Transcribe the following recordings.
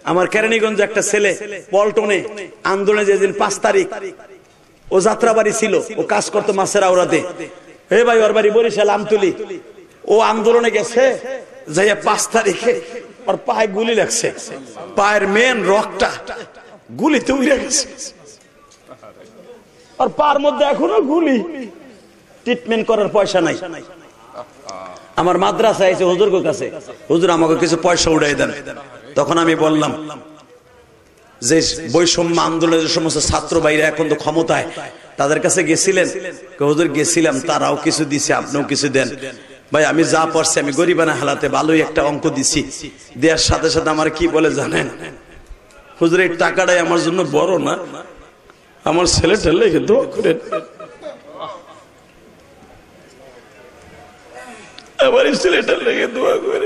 আমার কেরানীগঞ্জে একটা ছেলে পল্টনে আন্দোলনে যেদিন 5 তারিখ ও যাত্রাবাড়ি ছিল, ও কাজ করতো মাছের আওড়াতে। হে ভাই, ওর বাড়ি বরিশাল আমতুলি। ও আন্দোলনে গেছে, যাইয়া 5 তারিখে ওর পায়ে গুলি লাগছে, পায়ের মেন রকটা গুলিতে উড়ে গেছে, আর পার মধ্যে এখনো গুলি। ট্রিটমেন্ট করার পয়সা নাই। আমার মাদ্রাসা আছে হুজুর কাছে, হুজুর আমাকে কিছু পয়সা উড়াই দেন। তখন আমি বললাম যে বৈষম্য আন্দোলনের যে সমস্ত ছাত্র ভাইরা এখন তো ক্ষমতায়, তাদের কাছে গেছিলেন? হুজুর গেছিলাম, তারাও কিছু দিছে, আপনিও কিছু দেন। ভাই আমি যা পারছি, আমি গরিবানা হালাতে ভালোই একটা অঙ্ক দিছি। দেওয়ার সাথে সাথে আমার কি বলে জানেন? হুজুর এই টাকাটাই আমার জন্য বড় না, আমার ছেলেটা লেগে দোয়া করেন। আমার ছেলেটা লেগে দোয়া করে।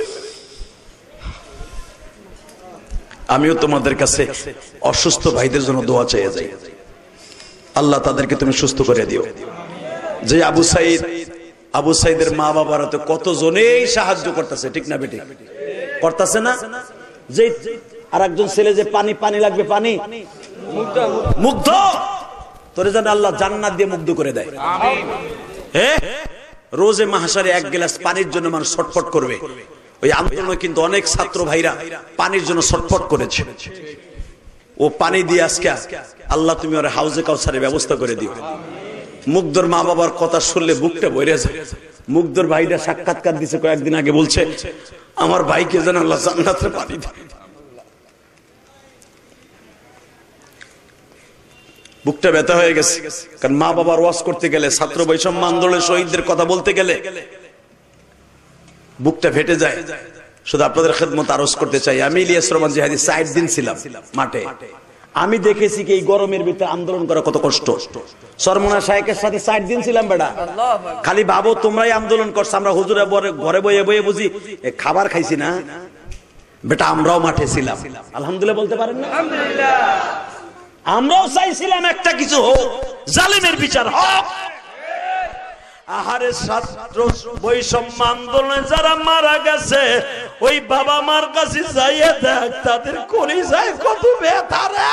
আমিও তোমাদের কাছে অসুস্থ ভাইদের জন্য দোয়া চাইয়া যাই, আল্লাহ তাদেরকে তুমি সুস্থ করে দিও। যে আবু সাইদের মা বাবারা তো কত জনেই সাহায্য করতেছে, ঠিক না বেটি? করতেছে না? যে আর একজন ছেলে যে পানি পানি লাগবে, পানি মুগ্ধ, তোরে যেন আল্লাহ জান্নাত দিয়ে মুগ্ধ করে দেয়। রোজে মাহশারে 1 গ্লাস পানির জন্য মানুষ ছটফট করবে। ওই আন্দোলনে কিন্তু অনেক ছাত্র ভাইরা পানির জন্য ছটফট করেছে। ও পানি দিয়ে আজকে আল্লাহ তুমি ওর হাউজে কাউসারের ব্যবস্থা করে দিও। মুগ্ধর মা বাবার কথা শুনলে বুকটা ভরে যায়। মুগ্ধর ভাইরা সাক্ষাৎকার দিছে কয়েকদিন আগে, বলছে আমার ভাইকে যেন আল্লাহ জান্নাতের পানি দেয়। বুকটা ব্যথা হয়ে গেছে, কারণ মা বাবার ওয়াজ করতে গেলে, ছাত্র বৈষম্য আন্দোলনের শহীদদের কথা বলতে গেলে বুকটা ফেটে যায়। শুধু আপনাদের খেদমত আরজ করতে চাই, আমি ইলিয়াস রহমান জিহাদি 60 দিন ছিলাম মাঠে। আমি দেখেছি কি এই গরমের ভিতরে আন্দোলন করা কত কষ্ট। সরমনা শায়েকের সাথে 60 দিন ছিলাম বেটা। খালি ভাবো তোমরাই আন্দোলন করছো, আমরা হুজুরে ঘরে বয়ে বয়ে বুঝি খাবার খাইছি না বেটা? আমরাও মাঠে ছিলাম, আলহামদুলিল্লাহ বলতে পারেন না? আমরাও চাইছিলাম একটা কিছু হোক, জালিমের বিচার হোক। আহারে ছাত্র বৈষম্য আন্দোলনে যারা মারা গেছে, ওই বাবা মার কাছে যাইয়ে দেখ তাদের কলিজায় কত ব্যথা রে।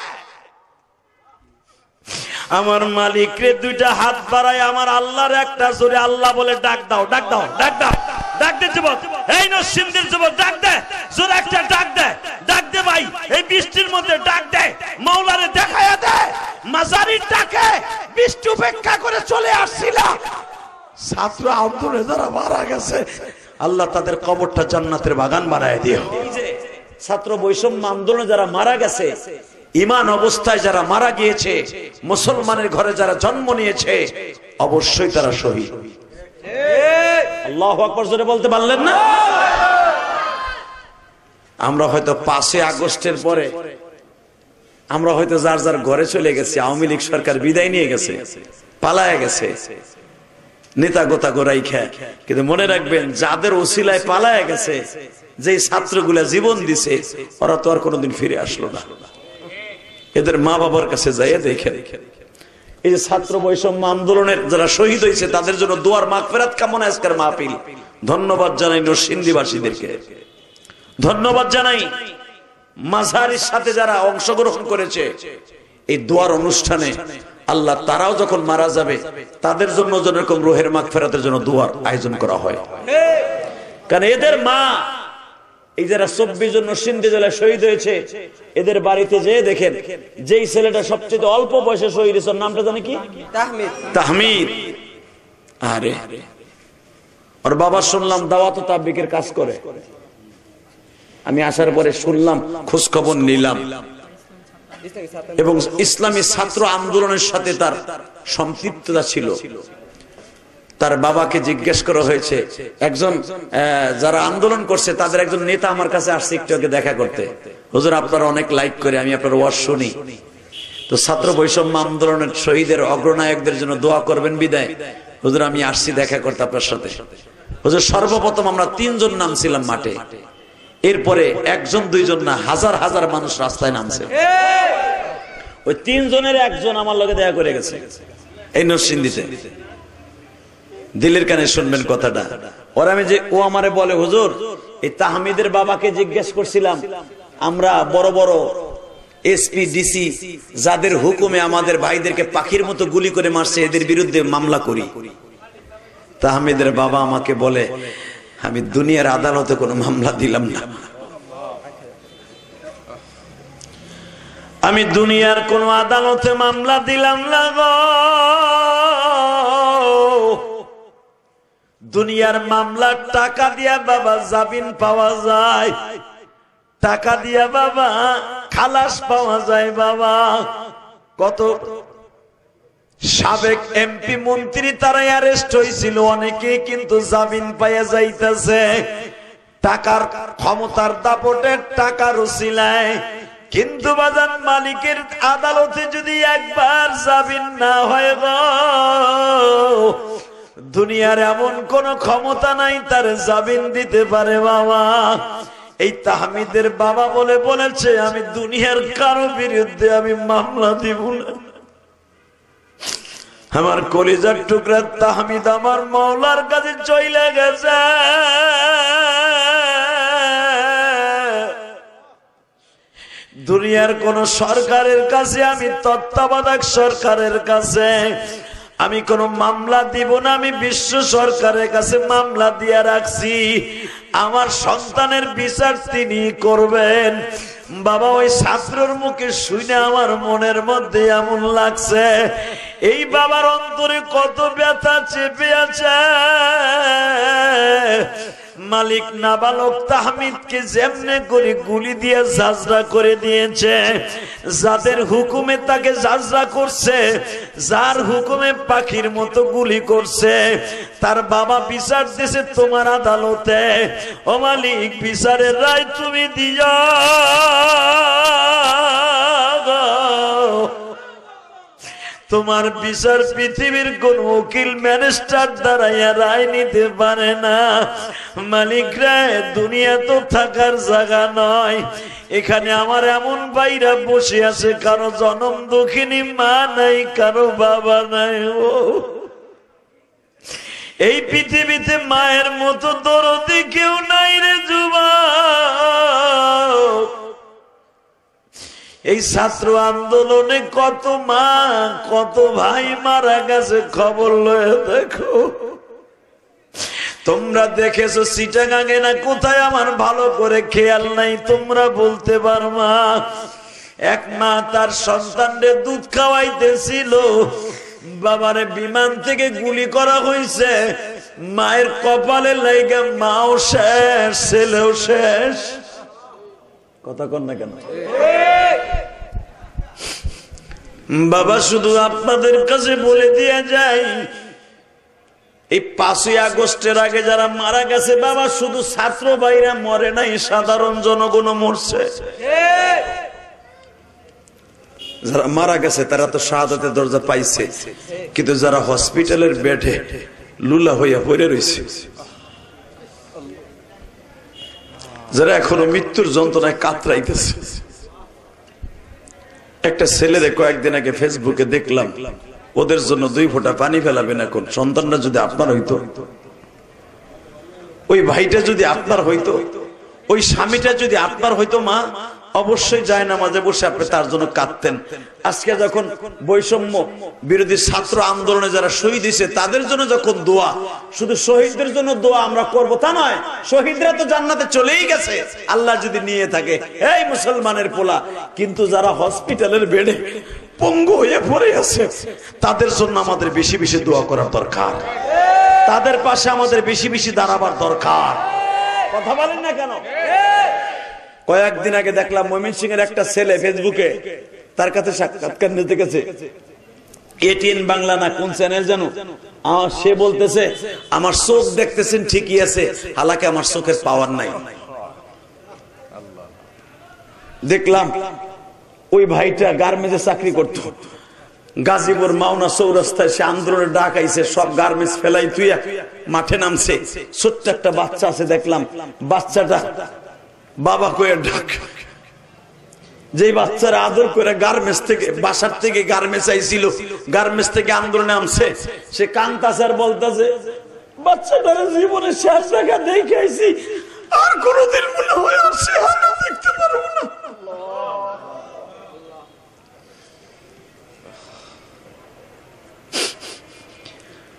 আমার মালিক রে, 2টা হাত বাড়ায় আমার আল্লাহর একটা জোরে আল্লাহ বলে ডাক দাও, ডাক দাও, ডাক দাও, ডাক দে যুবক, এই নরসিংদীর যুবক ডাক দে, জোরে একটা ডাক দে, ডাক দে ভাই, এই বৃষ্টির মধ্যে ডাক দে, মাওলারে দেখায়া দে। মাজারির ডাকে বৃষ্টি উপেক্ষা করে চলে আসছিল। ছাত্র আন্দোলনে যারা মারা গেছে, আল্লাহ তাদের কবরটা জান্নাতের বাগান বানায় দিও। ছাত্র বৈষম্য আন্দোলনে যারা মারা গেছে, ঈমান অবস্থায় যারা মারা গিয়েছে, মুসলমানের ঘরে যারা জন্ম নিয়েছে, অবশ্যই তারা শহীদ। আল্লাহু আকবার জোরে বলতে পারলেন না? আমরা হয়তো 5 আগস্টের পরে আমরা হয়তো যার যার ঘরে চলে গেছি। আওয়ামী লীগ সরকার বিদায় নিয়ে গেছে, পালায় গেছে, নেতা গোতা গোড়াই খায়। কিন্তু মনে রাখবেন, যাদের ওসিলায় পালায় গেছে, যে ছাত্রগুলা জীবন দিছে, ওরা তো আর কোনোদিন ফিরে আসলো না। এদের মা বাবার কাছে যাইয়ে দেখে, এই যে ছাত্র বৈষম্য আন্দোলনের যারা শহীদ হয়েছে, তাদের জন্য দোয়ার মাগফিরাত কামনা আজকের মাহফিল। ধন্যবাদ জানাই নরসিংদীবাসীদেরকে, ধন্যবাদ জানাই মাঝারির সাথে যারা অংশগ্রহণ করেছে এই দোয়ার অনুষ্ঠানে। আল্লাহ তারাও যখন মারা যাবে, তাদের জন্য যেরকম রুহের মাগফিরাতের জন্য দোয়ার আয়োজন করা হয়। কারণ এদের মা, এই যারা 24 জন নরসিংদী জেলায় শহীদ হয়েছে, এদের বাড়িতে যেয়ে দেখেন, যেই ছেলেটা সবচেয়ে অল্প বয়সে শহীদ হয়েছে, নামটা জানে কি? তাহমিদ। আরে ওর বাবা শুনলাম দাওয়াত ও তাবলীগের কাজ করে। আমি আসার পরে শুনলাম, খোঁজ খবর নিলাম, এবং ইসলামী ছাত্র আন্দোলনের সাথে তার সম্পৃক্ততা ছিল। তার বাবাকে জিজ্ঞেস করা হয়েছে, একজন যারা আন্দোলন করছে তাদের একজন নেতা আমার কাছে আসছে একটু আগে দেখা করতে। হুজুর আপনারা অনেক লাইক করে আমি আপনার ওয়াজ শুনি, তো ছাত্র বৈষম্য আন্দোলনের শহীদের অগ্রনায়কদের জন্য দোয়া করবেন বিদায়। হুজুর আমি আসছি দেখা করতে আপনার সাথে। হুজুর সর্বপ্রথম আমরা 3 জন নামছিলাম মাঠে, এরপরে 1 জন 2 জন না, হাজার হাজার মানুষ রাস্তায় নামছে। ওই 3 জনের 1 জন আমার লগে দেখা করে গেছে এই নরসিংদীতে। দিলের কানে শুনবেন কথাটা। ওর আমি যে ও আমারে বলে, হুজুর এই তাহমিদের বাবাকে জিজ্ঞেস করছিলাম, আমরা বড় বড় এসপি ডিসি যাদের হুকুমে আমাদের ভাইদেরকে পাখির মতো গুলি করে মারছে এদের বিরুদ্ধে মামলা করি। তাহমিদের বাবা আমাকে বলে, আমি দুনিয়ার আদালতে কোনো মামলা দিলাম না, আমি দুনিয়ার কোন আদালতে মামলা দিলাম না গো। দুনিয়ার মামলার টাকা দিয়া বাবা জামিন পাওয়া যায়, টাকা দিয়া বাবা খালাস পাওয়া যায়। বাবা কত সাবেক এমপি মন্ত্রী তারা অ্যারেস্ট হয়েছিল, অনেকে কিন্তু জামিন পাইয়া যাইতেছে টাকার ক্ষমতার দাপটে, টাকার উসিলায়। কিন্তু বাজান মালিকের আদালতে যদি একবার জামিন না হয় গো, দুনিয়ার এমন কোন ক্ষমতা নাই তার জামিন দিতে পারে। বাবা এই তাহমিদের বাবা বলেছে, আমি দুনিয়ার কারো বিরুদ্ধে আমি মামলা দিব না। আমার কলিজার টুকরা তাহমিদ আমার মাওলার কাছে চলে গেছে। দুনিয়ার কোন সরকারের কাছে, আমি তত্ত্বাবধায়ক সরকারের কাছে আমি কোন মামলা দিব না, আমি বিশ্ব সরকারের কাছে মামলা দিয়ে রাখছি। আমার সন্তানের বিচার তিনি করবেন। বাবা ওই ছাত্রর মুখে শুনে আমার মনের মধ্যে এমন লাগছে, এই বাবার অন্তরে কত ব্যথা চেপে আছে। মালিক নাবালক তাহমিদকে যেমনে করে গুলি দিয়ে জাজরা করে দিয়েছে, যাদের হুকুমে তাকে জাজরা করছে, যার হুকুমে পাখির মতো গুলি করছে, তার বাবা বিচার দিয়েছে তোমার আদালতে। ও মালিক বিচারের রায় তুমি দিও। তোমার বিচার পৃথিবীর কোন উকিল ম্যাজিস্ট্রেট দ্বারাইয়া রায় নিতে পারে না। মালিক রায় দুনিয়া তো থাকার জায়গা নয়, এখানে আমার এমন ভাইরা বসে আছে কারো জনম দুঃখিনী মা নাই, কারো বাবা নাই। ও এই পৃথিবীতে মায়ের মতো দরদি কেউ নাই রে যুবক। এই ছাত্র আন্দোলনে কত মা কত ভাই মারা গেছে, খবর লয়ে দেখো। তোমরা দেখেছো চিটাগাঙে না কোথায়, আমার ভালো করে খেয়াল নাই, তোমরা বলতে পারবা। এক মা তার সন্তানরে দুধ খাওয়াইতেছিল, বাবারে বিমান থেকে গুলি করা হয়েছে, মায়ের কপালে লাইগা মাও শেষ, ছেলেও শেষ। কথা কন না কেন বাবা? শুধু আপনাদের কাছে বলে দিয়ে যাই, এই 5ই আগস্টের আগে যারা মারা গেছে বাবা, শুধু ছাত্র ভাইরা মরে নাই, সাধারণ জনগণ মরছে। যারা মারা গেছে তারা তো শাহাদাতের দরজা পাইছে, কিন্তু যারা হসপিটালের বেডে লুলা হইয়া পড়ে রয়েছে, যারা এখনো মৃত্যুর যন্ত্রণায় কাতরাইতেছে। একটা ছেলেরে কয়েকদিন আগে ফেসবুকে দেখলাম, ওদের জন্য 2 ফোঁটা পানি ফেলাবেন এখন। সন্তানরা যদি আপনার হইতো, ওই ভাইটা যদি আপনার হইতো, ওই স্বামীটা যদি আপনার হইতো, মা অবশ্যই যায় না মাঝে বসে আপনি তার জন্য কাঁদতেন। আজকে যখন বৈষম্য বিরোধী ছাত্র আন্দোলনে যারা শহীদ হয়েছে তাদের জন্য যখন দোয়া, শুধু শহীদদের জন্য দোয়া আমরা করব তা নয়, শহীদরা তো জান্নাতে চলেই গেছে আল্লাহ যদি নিয়ে থাকে, এই মুসলমানের পোলা। কিন্তু যারা হসপিটালের বেডে পঙ্গু হয়ে পড়ে আছে তাদের জন্য আমাদের বেশি বেশি দোয়া করার দরকার, তাদের পাশে আমাদের বেশি বেশি দাঁড়াবার দরকার। কথা বলেন না কেন? কয়েকদিন আগে দেখলাম ময়মনসিংহের একটা ছেলে ফেসবুকে, তার কাছে সাক্ষাৎকার নিতে গেছে, এটিএন বাংলা না কোন চ্যানেল জানো, সে বলতেছে আমার চোখ দেখতেছেন ঠিকই আছে, হালাকি আমার চোখের পাওয়ার নাই। দেখলাম ওই ভাইটা গার্মেন্টসে চাকরি করত, গাজীপুর মাওনা চৌরাস্তায় সে আন্দোলনের ডাক আইছে, সব গার্মেন্টস ফেলাই তুইয়া মাঠে নামছে। ছোট্ট একটা বাচ্চা আছে, দেখলাম বাচ্চাটা বাবা কয়ে ডাক, যে বাচ্চারা আদর করে গার্মেন্টস থেকে, বাসার থেকে গার্মেন্টস আইছিল, গার্মেন্টস থেকে আন্দোলনে নামছে, সে কান্তাছে আর বলতেছে বাচ্চাটার জীবনে শেষ দেখা দেখে আইছি, আর কোনদিন মনে হয় আর সে দেখতে পারবো না।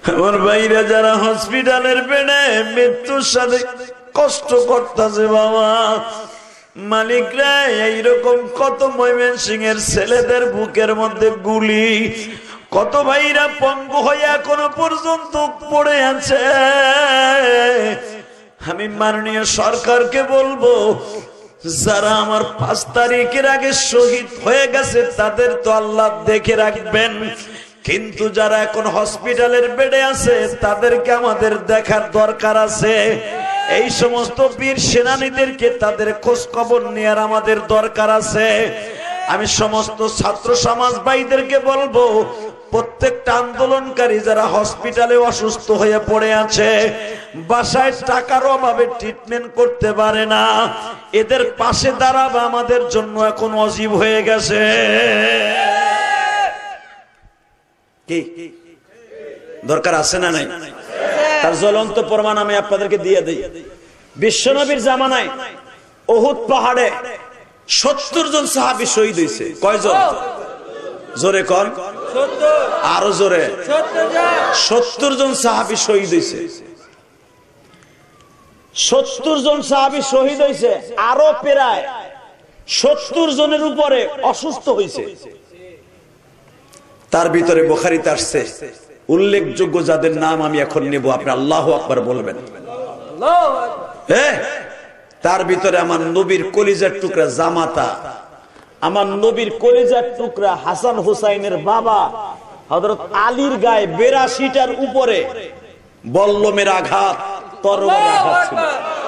আমার ভাইরা যারা হসপিটালের বেডে মৃত্যুর সাথে কষ্ট করতেছে বাবা, মালিকরা এইরকম কত ময়মনসিংহের ছেলেদের বুকের মধ্যে গুলি, কত ভাইরা পঙ্গু হয়ে এখনো পর্যন্ত পড়ে আছে। আমি মাননীয় সরকারকে বলবো, যারা আমার 5 তারিখের আগে শহীদ হয়ে গেছে তাদের তো আল্লাহ দেখে রাখবেন, কিন্তু যারা এখন হসপিটালের বেডে আছে তাদেরকে আমাদের দেখার দরকার আছে। এই সমস্ত বীর সেনানীদেরকে তাদের খোঁজ খবর নেওয়ার আমাদের দরকার আছে। আমি সমস্ত ছাত্র সমাজ ভাইদেরকে বলবো, প্রত্যেকটা আন্দোলনকারী যারা হসপিটালে অসুস্থ হয়ে পড়ে আছে, বাসায় টাকার অভাবে ট্রিটমেন্ট করতে পারে না, এদের পাশে দাঁড়াবে আমাদের জন্য এখন অজীব হয়ে গেছে। কি দরকার আছে না নাই? তার জ্বলন্ত প্রমাণ আমি আপনাদেরকে দিয়ে দিই। বিশ্বনবীর জামানায় উহুদ পাহাড়ে 70 জন সাহাবী শহীদ হয়েছে। কয়জন? জোরে কোন, আরো জোরে। 70 জন সাহাবী শহীদ হয়েছে। 70 জন সাহাবী শহীদ হয়েছে, আরো প্রায় 70 জনের উপরে অসুস্থ হয়েছে। তার ভিতরে বুখারীতে আসছে উল্লেখযোগ্য যাদের নাম আমি এখন নেব, আপনি আল্লাহু আকবার বলবেন। তার ভিতরে আমার নবীর কলিজার টুকরা জামাতা, আমার নবীর কলিজার টুকরা হাসান হুসাইনের বাবা হযরত আলীর গায়ে 82টার উপরে বল্লমের আঘাত, তরবারির আঘাত ছিল।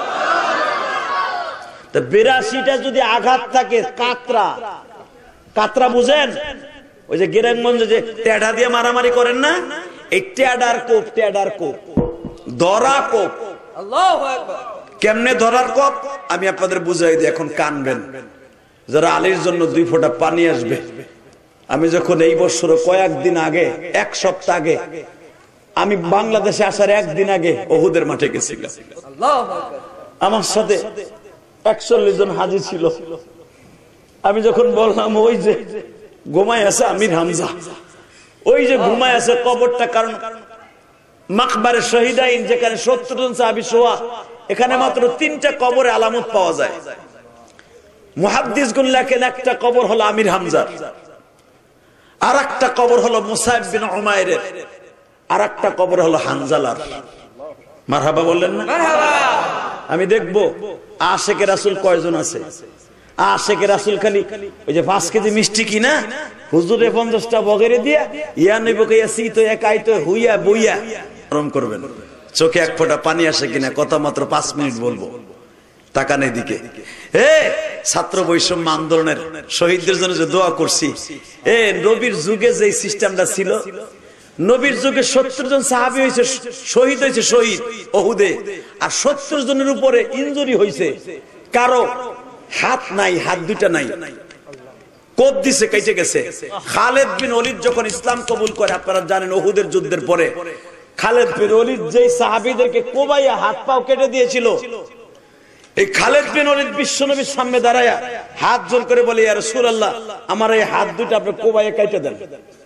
তো 82টা যদি আঘাত থাকে, কাতরা বুঝেন? ওই যে গ্রামগঞ্জে যে টেডা দিয়ে মারামারি করেন না, এই টেডার কোপ, ধরা কোপ। আল্লাহু আকবার। কেমনে ধরার কোপ আমি আপনাদের বুঝাই দিই, এখন কানবেন। যারা আলীর জন্য 2 ফোঁটা পানি আসবে। আমি যখন এই বছর কয়েকদিন আগে, 1 সপ্তাহ আগে, আমি বাংলাদেশে আসার 1 দিন আগে উহুদের মাঠে গেছিলাম। আমার সাথে 41 জন হাজী ছিল। আমি যখন বললাম ওই যে ঘুমায় আছে আমির হামজা, ওই যে ঘুমায় আছে কবরটা, কারণ মাকবারে শহীদাইন যেখানে 70 জন সাহাবী শোয়া, এখানে মাত্র 3টা কবরে আলামত পাওয়া যায়। মুহাদ্দিসগণ লেখেন একটা কবর হলো আমির হামজার, আর একটা কবর হলো মুসাইব বিন উমাইরের, আর একটা কবর হলো হানজালার। মারহাবা বললেন না? আমি দেখবো আশেকে রাসূল কয়জন আছে। আশেকে রাসূল খালি ওই যে 5 কেজি মিষ্টি কিনা হুজুরে 50টা বগেরে দিয়া ইয়া নবীকে ইয়াসি তো একাই তো হুইয়া বইয়া আরাম করবেন। চোখে 1 ফোঁটা পানি আসে কিনা, কথা মাত্র 5 মিনিট বলবো, তাকান এদিকে। ছাত্র বৈষম্য আন্দোলনের শহীদদের জন্য যে দোয়া করছি, নবীর যুগে যে সিস্টেমটা ছিল, নবীর যুগে 70 জন সাহাবী হয়েছে, শহীদ হয়েছে, শহীদ উহুদে, আর 70 জনের উপরে ইনজুরি হয়েছে। কারো হাত নাই, হাত 2টা নাই, কোপ দিছে, কেটে গেছে। খালেদ বিন ওলীদ যখন ইসলাম কবুল করে, আপনারা জানেন উহুদের যুদ্ধের পরে খালেদ বিন ওলীদ যে সাহাবীদেরকে কোবাইয়া হাত পাও কেটে দিয়েছিল, এই খালেদ বিন ওলীদ বিশ্বনবীর সামনে দাঁড়ায়া হাত জোর করে বলে, ইয়া রাসূলুল্লাহ, আমার এই হাত 2টা আপনি কোবাইয়া কেটে দেন।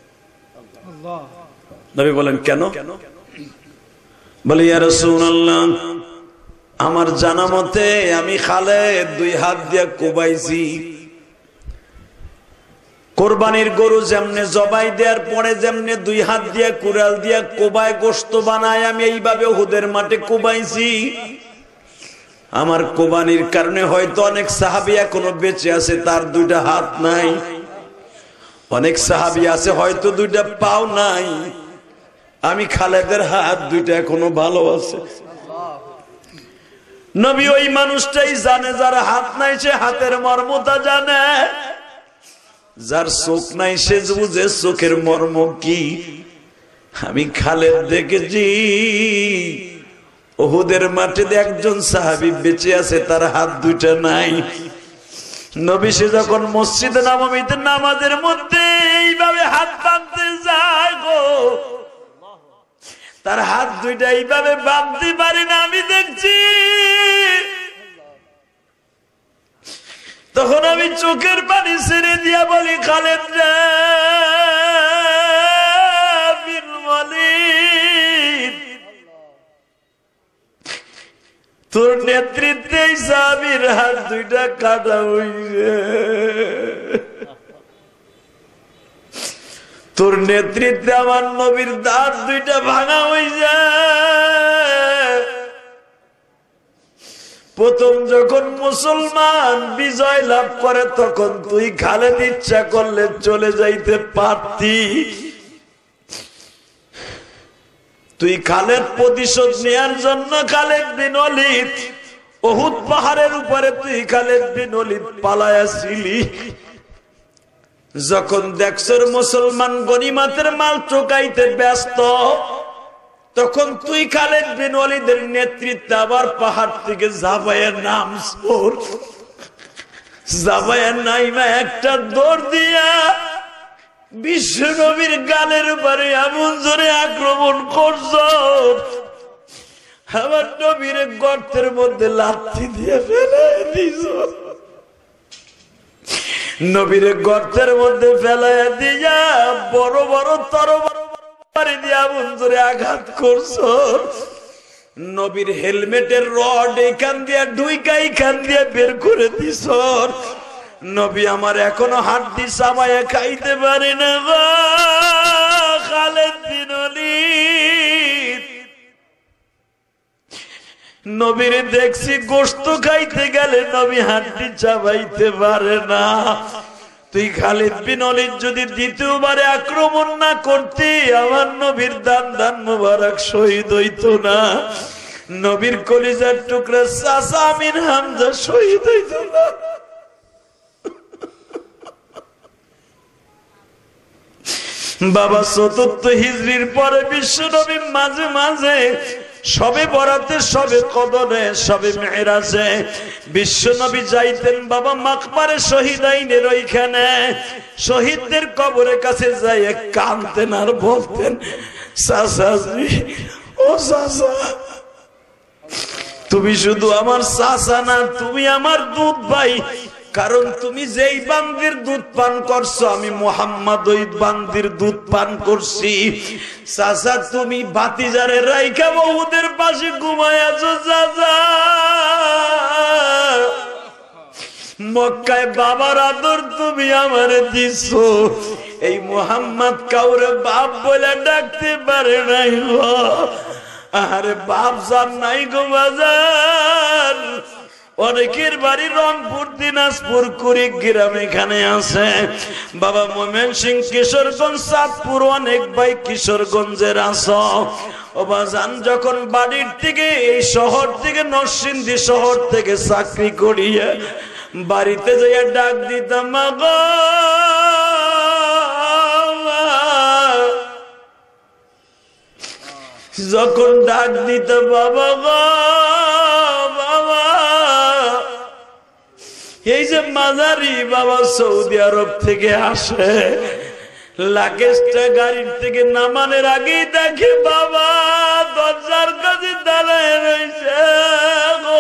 নবী বলেন কেন? বলে, ইয়া রাসূলুল্লাহ, আমার জানা মতে আমি খালেদ 2 হাত দিয়ে কোবাইছি। কোরবানির গরু যেমনে জবাই দেওয়ার পরে যেমনে 2 হাত দিয়ে কুড়াল দিয়ে কোবায় গোশত বানায়, আমি এইভাবে উহুদের মাঠে কোবাইছি। আমার কোরবানির কারণে হয়তো অনেক সাহাবী এখনো বেঁচে আছে, তার 2টা হাত নাই। অনেক সাহাবী আছে হয়তো 2টা পাও নাই। আমি খালেদের হাত 2টা এখনো ভালো আছে। নবী ওই মানুষটাই জানে, যার হাত নাই সে হাতের মর্মটা জানে, যার চোখ নাই সে বুঝে চোখের মর্ম কি। আমি খালেদ দেখেছি উহুদের মাঠে একজন সাহাবী বেঁচে আছে, তার হাত 2টা নাই। নবী সে যখন মসজিদে নববীতে নামাজের মধ্যে এইভাবে হাত বাঁধতে যায় গো, তার হাত 2টা এইভাবে বাঁধতে পারে না, আমি দেখছি। তখন আমি চোখের পানি ছেড়ে দিয়া বলি, খালেদ রে বিন ওলীদ, তোর নেতৃত্বে সাহাবীর হাত দুইটা কাটা হইছে, তোর নেতৃত্বে আমার নবীর দাঁত দুইটা ভাঙা হইছে। প্রথম যখন মুসলমান বিজয় লাভ করে তখন তুই খালেদ ইচ্ছা করলে চলে যাইতে পারতি, তুই খালেদ প্রতিশোধ নেয়ার জন্য খালেদ বিন ওয়ালিদ উহুদ পাহাড়ের উপরে তুই খালেদ বিন ওয়ালিদ পালায়াছিলি। যখন দেখছর মুসলমান গনিমতের মাল চোকাইতে ব্যস্ত তখন তুই খালেদ বিন ওয়ালিদের নেতৃত্বে আবার পাহাড় থেকে জাবায়ের নাম জাবায়ের নাইমা একটা দৌড় দিয়া বিশ্ব নবীর গালের উপরে এমন জোরে আক্রমণ করছ, আমার নবীর গর্তের মধ্যে লাথি দিয়ে ফেলে দিছ, নবীর গর্তের মধ্যে ফেলাইয়া দিয়া বড় বড় তরবারি দিয়ে এমন জোরে আঘাত করছ, নবীর হেলমেটের রড এখান দিয়ে ঢুইকা এখান দিয়ে বের করে দিছ। নবী আমার এখনো হাড্ডি চাবাইয়া খাইতে পারে না গো খালেদ বিন ওয়ালিদ। নবীর দেখছি গোশত খাইতে গেলে নবী হাড্ডি চাবাইতে পারে না। তুই খালিদ বিন ওয়ালিদ যদি দ্বিতীয়বারে আক্রমণ না করতি আমার নবীর দান মুবারক শহীদ হইতো না, নবীর কলিজার টুকরা চাচা আমির হামজা শহীদ হইতো না। বাবা চতুর্থ হিজরির পরে বিশ্ব নবী মাঝে মাঝে সবে বরাতে সবে কদরে সবে মেরাজে বিশ্ব নবী যাইতেন বাবা মাকবারে শহীদাইনের ওইখানে শহীদদের কবরের কাছে যাই কাঁদতেন আর বলতেন চাচাজি ও চাচা তুমি শুধু আমার চাচা না তুমি আমার দুধ ভাই, কারণ তুমি যেই বান্দির দুধ পান করছো আমি মুহাম্মদ ওই বান্দির দুধ পান করছি। চাচা তুমি ভাতিজারে রাইখা উহুদের পাশে ঘুমায় আছো চাচা, মক্কায় বাবার আদর তুমি আমারে দিছো, এই মুহাম্মদ কাউরে বাপ বলে ডাকতে পারে নাই গো, আরে বাপ জান নাই গো বাজার। অনেকের বাড়ি রংপুর দিনাজপুর কুড়িগ্রাম এখানে আছে বাবা, ময়মনসিংহ কিশোরগঞ্জ চাঁদপুর অনেক ভাই কিশোরগঞ্জের আছো ও বাজান। যখন বাড়ির থেকে এই শহর থেকে নরসিংদী শহর থেকে চাকরি করিয়ে বাড়িতে যাইয়া ডাক দিতাম মা গো, যখন ডাক দিত বাবা গো বাবা, এই যে মাঝারি বাবা সৌদি আরব থেকে আসে লাগেজটা গাড়ির থেকে নামানোর আগেই দেখে বাবা দরজার কাছে দাঁড়ায় রয়েছে গো।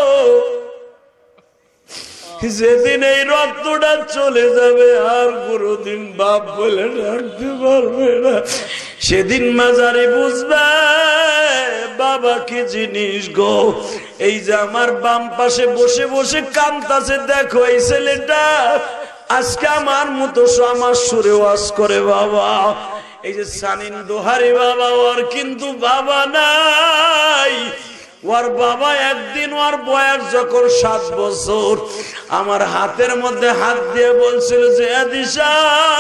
যেদিন এই রক্তটা চলে যাবে আর কোনদিন বাপ বলে ডাকতে পারবে না, সেদিন মাজারে বুঝবে বাবা কি জিনিস গো। এই যে আমার বাম পাশে বসে বসে কাঁদতাছে, দেখো এই ছেলেটা আজকে আমার মতো আমার সুরে ওয়াজ করে বাবা। এই যে সানিন দোহারি বাবা, ওর কিন্তু বাবা নাই, ওর বাবা একদিন ওর বয়স যখন 7 বছর আমার হাতের মধ্যে হাত দিয়ে বলছিল যে আদিশা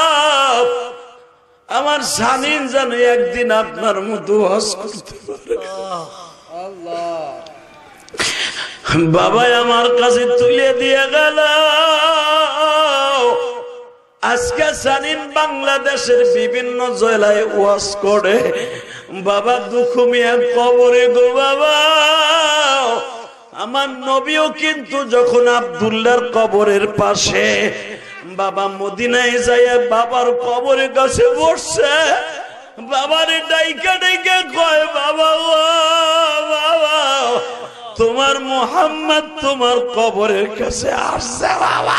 আমার সানিন যেন একদিন আপনার মতো ওয়াজ করতে পারে। বাবা আমার কাছে তুলে দিয়ে গেল। আজকে সানিন বাংলাদেশের বিভিন্ন জেলায় ওয়াজ করে বাবা, দুখুমিয়া কবরে গো বাবা। আমার নবীও কিন্তু যখন আব্দুল্লাহর কবরের পাশে বাবা মদিনায় যাইয়া বাবার কবরের কাছে বসছে, বাবারে ডাইকা ডাইকা কয় বাবা ও বাবা তোমার মুহাম্মদ তোমার কবরের কাছে আসছে বাবা,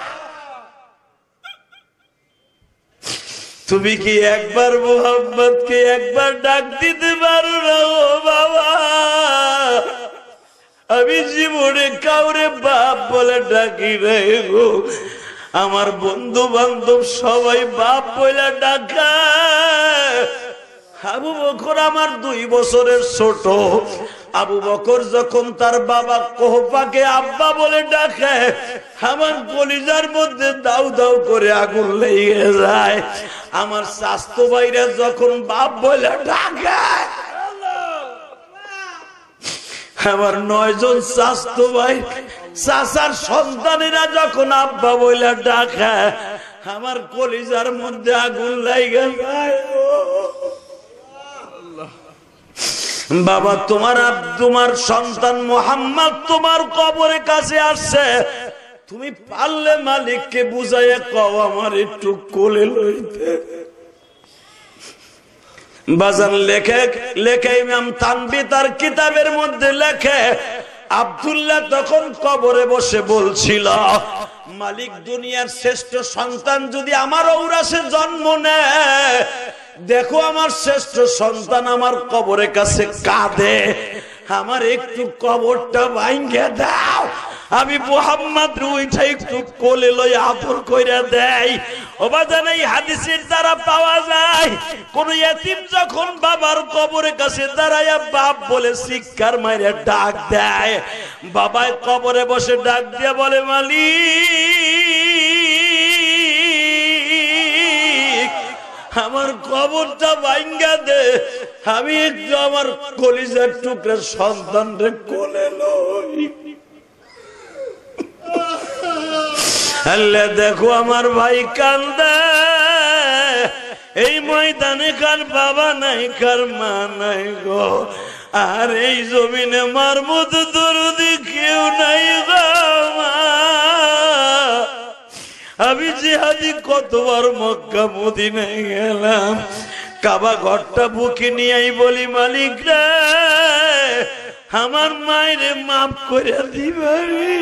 তুমি কি একবার মুহাম্মদকে একবার ডাক দিতে পারো না ও বাবা? আমি জীবনে কাউরে বাপ বলে ডাকি নাই গো। আমার বন্ধু বান্ধব সবাই বাপ বলে ডাকা। আবু বকর আমার 2 বছরের ছোট। আবু বকর যখন তার বাবা কোহপাকে আব্বা বলে ডাকে, আমার কলিজার মধ্যে দাউ দাউ করে আগুন লেগে যায়। আমার স্বাস্থ্য ভাইরা যখন বাপ বলে ডাকে, আমার 9 জন স্বাস্থ্য ভাই চাচার সন্তানেরা যখন আব্বা বলে ডাকে, আমার কলিজার মধ্যে আগুন লেগে যায়। বাবা, তোমার সন্তান মুহাম্মদ তোমার কবরের কাছে আসছে, তুমি পারলে মালিককে বুঝাইয়া কও আমার একটু কোলে লইতে। বাজান লেখে ইমাম তানবী তার কিতাবের মধ্যে লেখে, আব্দুল্লাহ তখন কবরে বসে বলছিল, মালিক দুনিয়ার শ্রেষ্ঠ সন্তান যদি আমার ঔরাসে জন্ম নেয়, দেখো আমার শ্রেষ্ঠ সন্তান আমার কবরের কাছে কাঁদে, আমার একটু কবরটা ভাঙ্গে দাও, আমি মুহাম্মদ রুইটা একটু কোলে লই আদর কইরা দেই। ওবাজান এই হাদিসের দ্বারা পাওয়া যায়, কোন ইতিম যখন বাবার কবরের কাছে দাঁড়ায়া বাপ বলে চিৎকার মাইরা ডাক দেয়, বাবাই কবরে বসে ডাক দিয়ে বলে, মালিক আমার কবরটা ভাঙ্গা দে, আমি একটু আমার কলিজার টুকরা সন্তানরে কোলে লই। আল্লাহ দেখো আমার ভাই কান্দে, এই ময়দানে কার বাবা নাই, কার মা নাই গো, আর এই জমিনে মার মতো দরদি কেউ নাই গো মা। আমি জিহাদি কতবার মক্কা মদিনায় গেলাম, কাবা ঘরটা বুকে নিয়েই বলি, মালিক রে আমার মায়েরে মাফ করে দিবারে,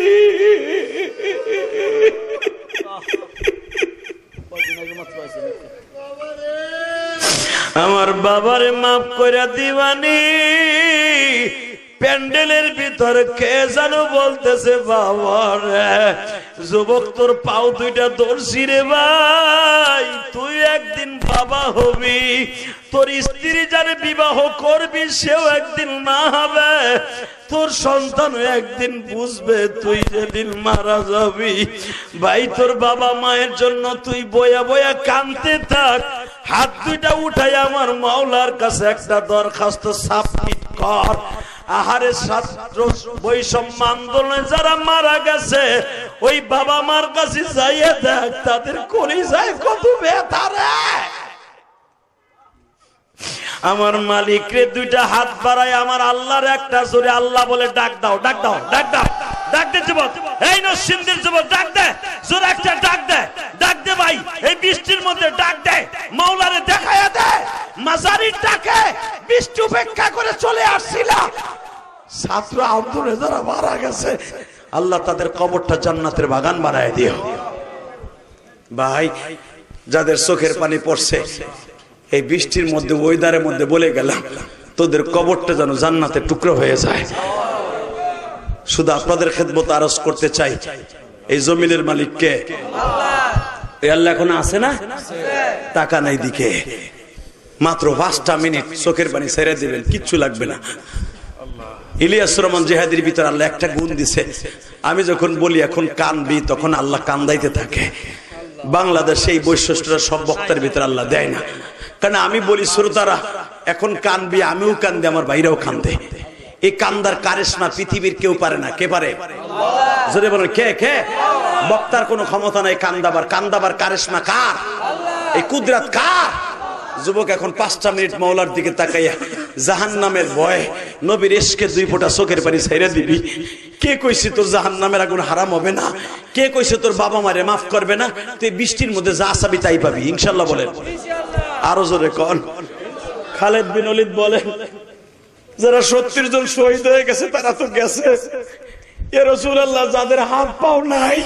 আমার বাবারে মাফ করে দিবানি। প্যান্ডেলের ভিতরে কে জানো বলতেছে, বাবারে যুবক তোর পাও 2টা ধরছি রে ভাই, তুই একদিন বাবা হবি, তোর স্ত্রী যারে বিবাহ করবি সেও একদিন মা হবে, তোর সন্তান একদিন বুঝবে তুই যেদিন মারা যাবি। ভাই তোর বাবা মায়ের জন্য তুই বয়া বয়া কাঁদতে থাক, হাত 2টা উঠাই আমার মাওলার কাছে একটা দরখাস্ত সাবমিট কর। আহারে ছাত্র বৈষম্য আন্দোলনে যারা মারা গেছে, ওই বাবা মার কাছে যাইয়া দেখ তাদের কলিজায় কত ব্যথা রে। আমার মালিক রে 2টা হাত বাড়ায় আমার আল্লাহর একটা জোরে আল্লাহ বলে ডাক দাও, ডাক দাও, ডাক দাও, ডাক দে যুবক, এই নরসিংদীর যুবক ডাক দে, জোরে একটা ডাক দে, ডাক দে ভাই, এই বৃষ্টির মধ্যে ডাক দে, মাওলারে দেখায়া দে। মাজারির ডাকে বৃষ্টি উপেক্ষা করে চলে আসছিল, ছাত্র আব্দুল যারা মারা গেছে, আল্লাহ তাদের কবরটা জান্নাতের বাগান বানায় দিও। ভাই যাদের চোখের পানি পড়ছে, এই বৃষ্টির মধ্যে ওয়েদারের মধ্যে বলে গেলাম, তোদের কবরটা যেন জান্নাতের টুকরো হয়ে যায়। শুধু আপনাদের খেদমত আরজ করতে চাই, এই জমিনের মালিক কে? এই আল্লাহ এখন আছে না? টাকা নাই দিকে, মাত্র 5টা মিনিট চোখের পানি ছেড়ে দিবেন, কিচ্ছু লাগবে না। ইলিয়াস রহমান জিহাদির ভিতরে আল্লাহ একটা গুণ দিছে, আমি যখন বলি এখন কানবি, তখন আল্লাহ কান্দাইতে থাকে। বাংলাদেশে এই বৈশিষ্ট্যটা সব বক্তার ভিতরে আল্লাহ দেয় না, কারণ আমি বলি শ্রোতারা এখন কানবি, আমিও কান্দে, আমার ভাইরাও কান্দে। এই কান্দার কারিশমা পৃথিবীর কেউ পারে না। কে পারে? যদি বলেন কে? কে? বক্তার কোনো ক্ষমতা নাই কান্দাবার কারিশমা কার? এই কুদরত কার? যুবক এখন 5টা মিনিট মাওলার দিকে তাকাইয়া জাহান্নামের ভয় নবীর ইশকে 2 ফোঁটা চোখের পানি ছেড়ে দিবি। কে কইছে তোর জাহান্নামের আগুন হারাম হবে না? কে কইছে তোর বাবা মারে মাফ করবে না? তুই বৃষ্টির মধ্যে যা চাবি তাই পাবি ইনশাআল্লাহ। বলেন আরো জোরে কোন। খালেদ বিন ওলীদ বলেন, যারা 70 জন শহীদ হয়ে গেছে তারা তো গেছে, ইয়া রাসূলুল্লাহ যাদের হাত পাও নাই,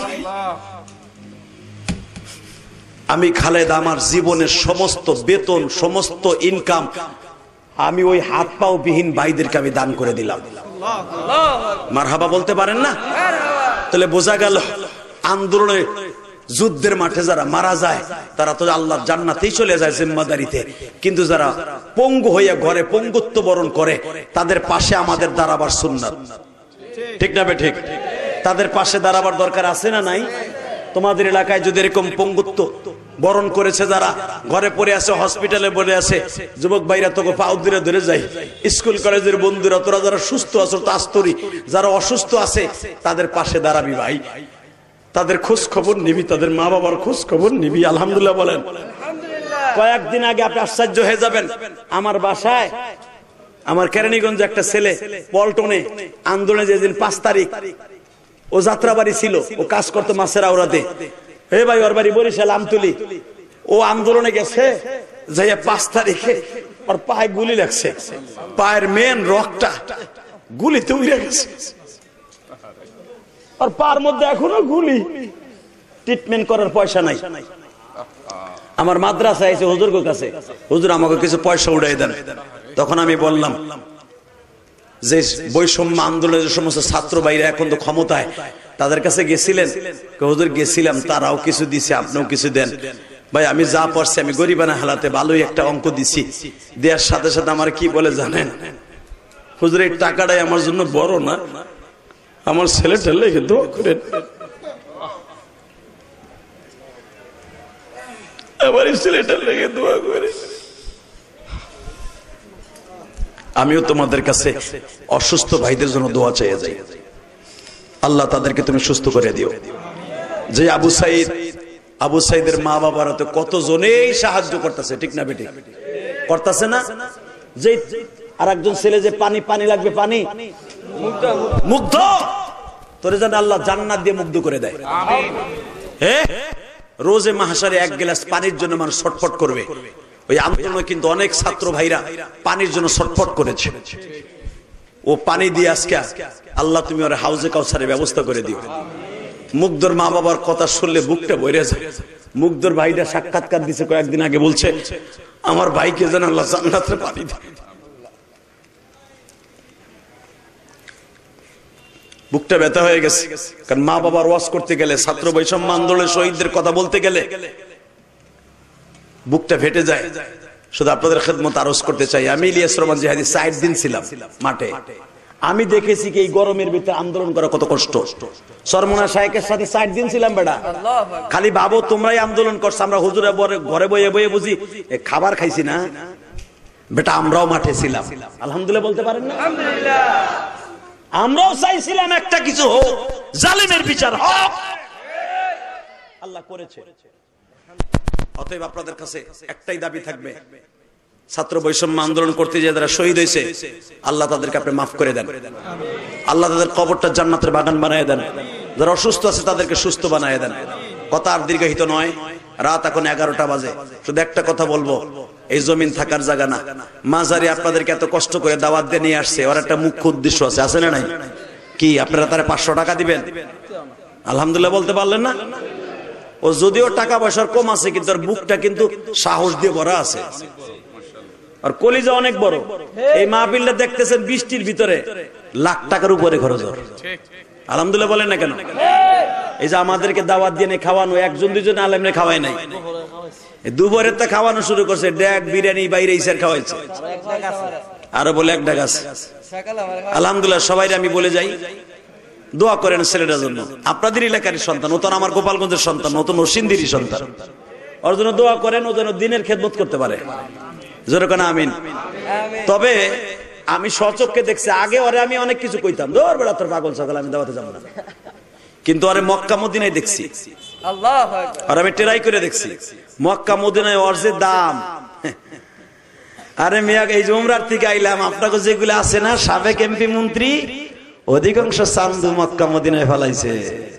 আমি খালেদ আমার জীবনের সমস্ত বেতন, সমস্ত ইনকাম আমি ওই হাত পাও বিহীন ভাইদেরকে আমি দান করে দিলাম। মারহাবা বলতে পারেন না? তাহলে বোঝা গেল আন্দোলনে যুদ্ধের মাঠে যারা মারা যায় তারা তো আল্লাহর জান্নাতেই চলে যায় জিম্মাদারিতে, কিন্তু যারা পঙ্গু হয়ে ঘরে পঙ্গুত্ব বরণ করে তাদের পাশে আমাদের দাঁড়াবার সুন্নাত। ঠিক না ঠিক? তাদের পাশে দাঁড়াবার দরকার আছে না নাই? তোমাদের এলাকায় যদি এরকম পঙ্গুত্ব বরণ করেছে, যারা ঘরে পড়ে আছে, হসপিটালে পড়ে আছে, যুবক ভাইরা তোকে পাও ধরে ধরে যায়, স্কুল কলেজের বন্ধুরা, তোরা যারা সুস্থ আছো তাস্তরি, যারা অসুস্থ আছে তাদের পাশে দাঁড়াবি ভাই, তাদের খোঁজ খবর নিবি, তাদের মা বাবার খোঁজ খবর নিবি। আলহামদুলিল্লাহ বলেন। কয়েকদিন আগে আপনি আশ্চর্য হয়ে যাবেন, আমার বাসায় আমার কেরানীগঞ্জে একটা ছেলে পল্টনে আন্দোলনে যেদিন 5 তারিখ ও যাত্রাবাড়ি ছিল, ও কাজ করতো মাছের আওড়াতে। হে ভাই, ওর বাড়ি বরিশাল আমতলি। ও আন্দোলনে গেছে, যাইয়া 5 তারিখে ওর পায়ে গুলি লাগছে, পায়ের মেন রকটা গুলিতে উড়ে গেছে, আর পার মধ্যে এখনো গুলি। ট্রিটমেন্ট করার পয়সা নাই। আমার মাদ্রাসা আছে হুজুর কাছে, হুজুর আমাকে কিছু পয়সা উড়াই দেন। তখন আমি বললাম যে বৈষম্য আন্দোলনের যে সমস্ত ছাত্র ভাইরা এখন তো ক্ষমতায়, তাদের কাছে গেছিলেন? হুজুর গেছিলাম, তারাও কিছু দিছে, আপনিও কিছু দেন। ভাই আমি যা পারছি, আমি গরিবানা হালাতে ভালোই একটা অঙ্ক দিছি। দেওয়ার সাথে সাথে আমার কি বলে জানেন? হুজুর এই টাকাটাই আমার জন্য বড় না, আমার ছেলেটা লেগে দোয়া করেন, আমার ছেলেটা লেগে দোয়া করে। আমিও তোমাদের কাছে অসুস্থ ভাইদের জন্য দোয়া চাইয়ে যাই, আল্লাহ তাদেরকে তুমি সুস্থ করে দিও। যে আবু সাইদের মা বাবারা তো কতজনেই সাহায্য করতেছে, ঠিক না বেটি? করতেছে না? যে আর একজন ছেলে যে পানি পানি লাগবে, পানি মুগ্ধ, তোরে যেন আল্লাহ জান্নাত দিয়ে মুগ্ধ করে দেয়। রোজে মাহশারে 1 গ্লাস পানির জন্য মানুষ ছটফট করবে। ওই আন্দোলনে কিন্তু অনেক ছাত্র ভাইরা পানির জন্য ছটফট করেছে। ও পানি দিয়ে আজকে আল্লাহ তুমি ওর হাউজে কাউসারের ব্যবস্থা করে দিও। মুগ্ধর মা বাবার কথা শুনলে বুকটা ভরে যায়। মুগ্ধর ভাইটা সাক্ষাৎকার দিছে কয়েকদিন আগে, বলছে আমার ভাইকে যেন আল্লাহ জান্নাতে পানি দেয়। বুকটা ব্যথা হয়ে গেছে, কারণ মা বাবার ওয়াজ করতে গেলে, ছাত্র বৈষম্য আন্দোলনের শহীদদের কথা বলতে গেলে বুকটা ফেটে যায়। শুধু আপনাদের খেদমত আরজ করতে চাই, আমি ইলিয়াস রহমান জিহাদি 60 দিন ছিলাম মাঠে। আমি দেখেছি কি এই গরমের ভিতরে আন্দোলন করা কত কষ্ট। সরমনা শায়েকের সাথে 60 দিন ছিলাম বেটা। খালি ভাবো তোমরাই আন্দোলন করছো, আমরা হুজুরে ঘরে বয়ে বয়ে বুঝি খাবার খাইছি না বেটা, আমরাও মাঠে ছিলাম। আলহামদুলিল্লাহ বলতে পারেন না? আমরাও চাইছিলাম একটা কিছু হোক, জালিমের বিচার হোক, আল্লাহ করেছে। অতএব আপনাদের কাছে একটাই দাবি থাকবে, ছাত্র বৈষম্য আন্দোলন করতে যে যারা শহীদ হয়েছে, আল্লাহ তাদেরকে আপনি মাফ করে দেন। আল্লাহ তাদের কবরটা জান্নাতের বাগান বানায় দেন। যারা অসুস্থ আছে তাদেরকে সুস্থ বানায় দেন। কথা আর দীর্ঘায়িত নয়, রাত এখন 11টা বাজে। শুধু একটা কথা বলবো, এই জমিন থাকার জায়গা না। মাঝারি আপনাদেরকে এত কষ্ট করে দাওয়াত দিয়ে নিয়ে আসছে, ওর একটা মুখ্য উদ্দেশ্য আছে, আছে না নাই? কি আপনারা তারা 500 টাকা দিবেন? আলহামদুলিল্লাহ বলতে পারলেন না? ও যদিও টাকা পয়সার কম আছে, কিন্তু ওর বুকটা কিন্তু সাহস দিয়ে ভরা আছে, আর কলিজা অনেক বড়। এই মাহফিলটা দেখতেছেন বৃষ্টির ভিতরে, লাখ টাকার উপরে খরচ। আলহামদুলিল্লাহ বলেন না কেন? এই যে আমাদেরকে দাওয়াত দিয়ে খাওয়ানো, 1 2 জন আলেমরে খাওয়ায় নাই, দুপুরের তা খাওয়ানো শুরু করছে, ড্যাক বিরিয়ানি বাইরে ইসার খাওয়াইছে, আরো বলে 1 টাকা আছে। আলহামদুলিল্লাহ সবাই আমি বলে যাই, দোয়া করেন ছেলেটার জন্য। আপনাদের এলাকার সন্তান, ও তো আমার গোপালগঞ্জের সন্তান, ও তো নরসিংদীর সন্তান। ওর জন্য দোয়া করেন, ও যেন দিনের খেদমত করতে পারে। জোরে কোন আমিন। তবে আমি স্বচক্ষে দেখছি, আগে ওরে আমি অনেক কিছু কইতাম, দৌড় বেড়া তোর পাগল সকাল, আমি দাওয়াতে যাবো না, কিন্তু ওরে মক্কা মদিনায় দেখছি, আর আমি ট্রাই করে দেখছি মক্কা মদিনায় ওর যে দাম। আরে মিয়া, এই যে উমরার থেকে আইলাম, আপনাকে যেগুলো আছে না সাবেক এমপি মন্ত্রী, অধিকাংশ চান্দু মক্কা মদিনায় ফেলাইছে।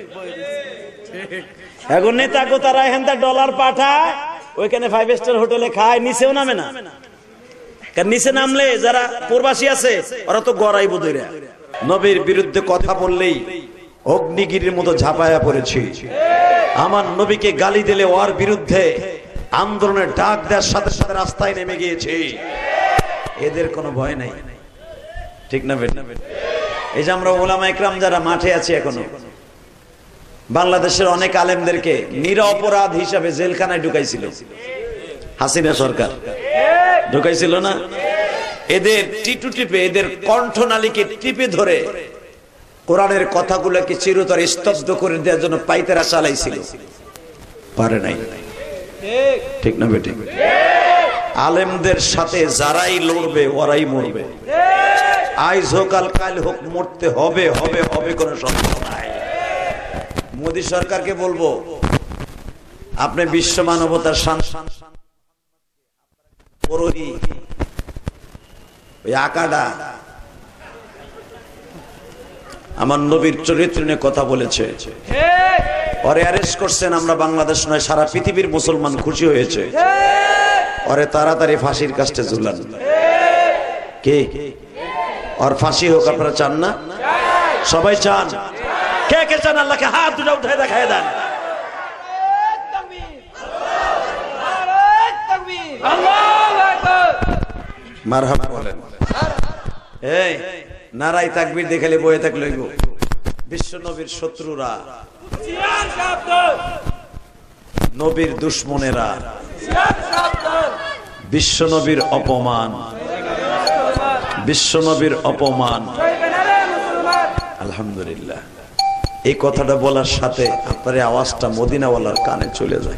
এখন নেতা তারা এখান ডলার পাঠায়, ওইখানে 5 স্টার হোটেলে খায়, নিচেও নামে না। কারণ নিচে নামলে যারা প্রবাসী আছে ওরা তো গড়াই বোধহয়। নবীর বিরুদ্ধে কথা বললেই অগ্নিগিরির মতো ঝাঁপায়া পড়েছি। আমার নবীকে গালি দিলে ওর বিরুদ্ধে আন্দোলনের ডাক দেওয়ার সাথে সাথে রাস্তায় নেমে গিয়েছে। এদের কোনো ভয় নাই, ঠিক না? এই যে আমরা ওলামা ইকরাম যারা মাঠে আছি এখনো, বাংলাদেশের অনেক আলেমদেরকে নিরপরাধ হিসাবে জেলখানায় ঢুকাইছিল হাসিনা সরকার, ঢুকাইছিল না? এদের টিটু টিপে, এদের কণ্ঠনালীকে টিপে ধরে কোরআনের কথাগুলোকে চিরতর স্তব্ধ করে দেওয়ার জন্য পাইতেরা চালাইছিল, পারে নাই। ঠিক না বেটি? আলেমদের সাথে যারাই লড়বে ওরাই মরবে, আজ হোক আর কাল হোক, মরতে হবে হবে হবে, কোনো সন্দেহ নাই। মোদী সরকারকে বলবো, আপনি বিশ্ব মানবতার ওই আকাডা আমার নবীর চরিত্র নিয়ে কথা বলেছে, ওরে অ্যারেস্ট করছেন, আমরা বাংলাদেশ নয় সারা পৃথিবীর মুসলমান খুশি হয়েছে, ওরে তাড়াতাড়ি ফাঁসির কাস্টে ঝুলান। কে ওর ফাঁসি হোক আপনারা চান না? সবাই চান? কে কে চান? আল্লাহকে হাত দুটো উঠে দেখায় দেন। মারহাবা বলেন। এই নারাই তাকবীর দেখালে বয়ে থাকলে বিশ্ব নবীর শত্রুরা, নবীর দুশ্মনেরা, বিশ্ব নবীর অপমান, বিশ্ব নবীর অপমান। আলহামদুলিল্লাহ, এই কথাটা বলার সাথে আপনার আওয়াজটা মদিনাওয়ালার কানে চলে যায়।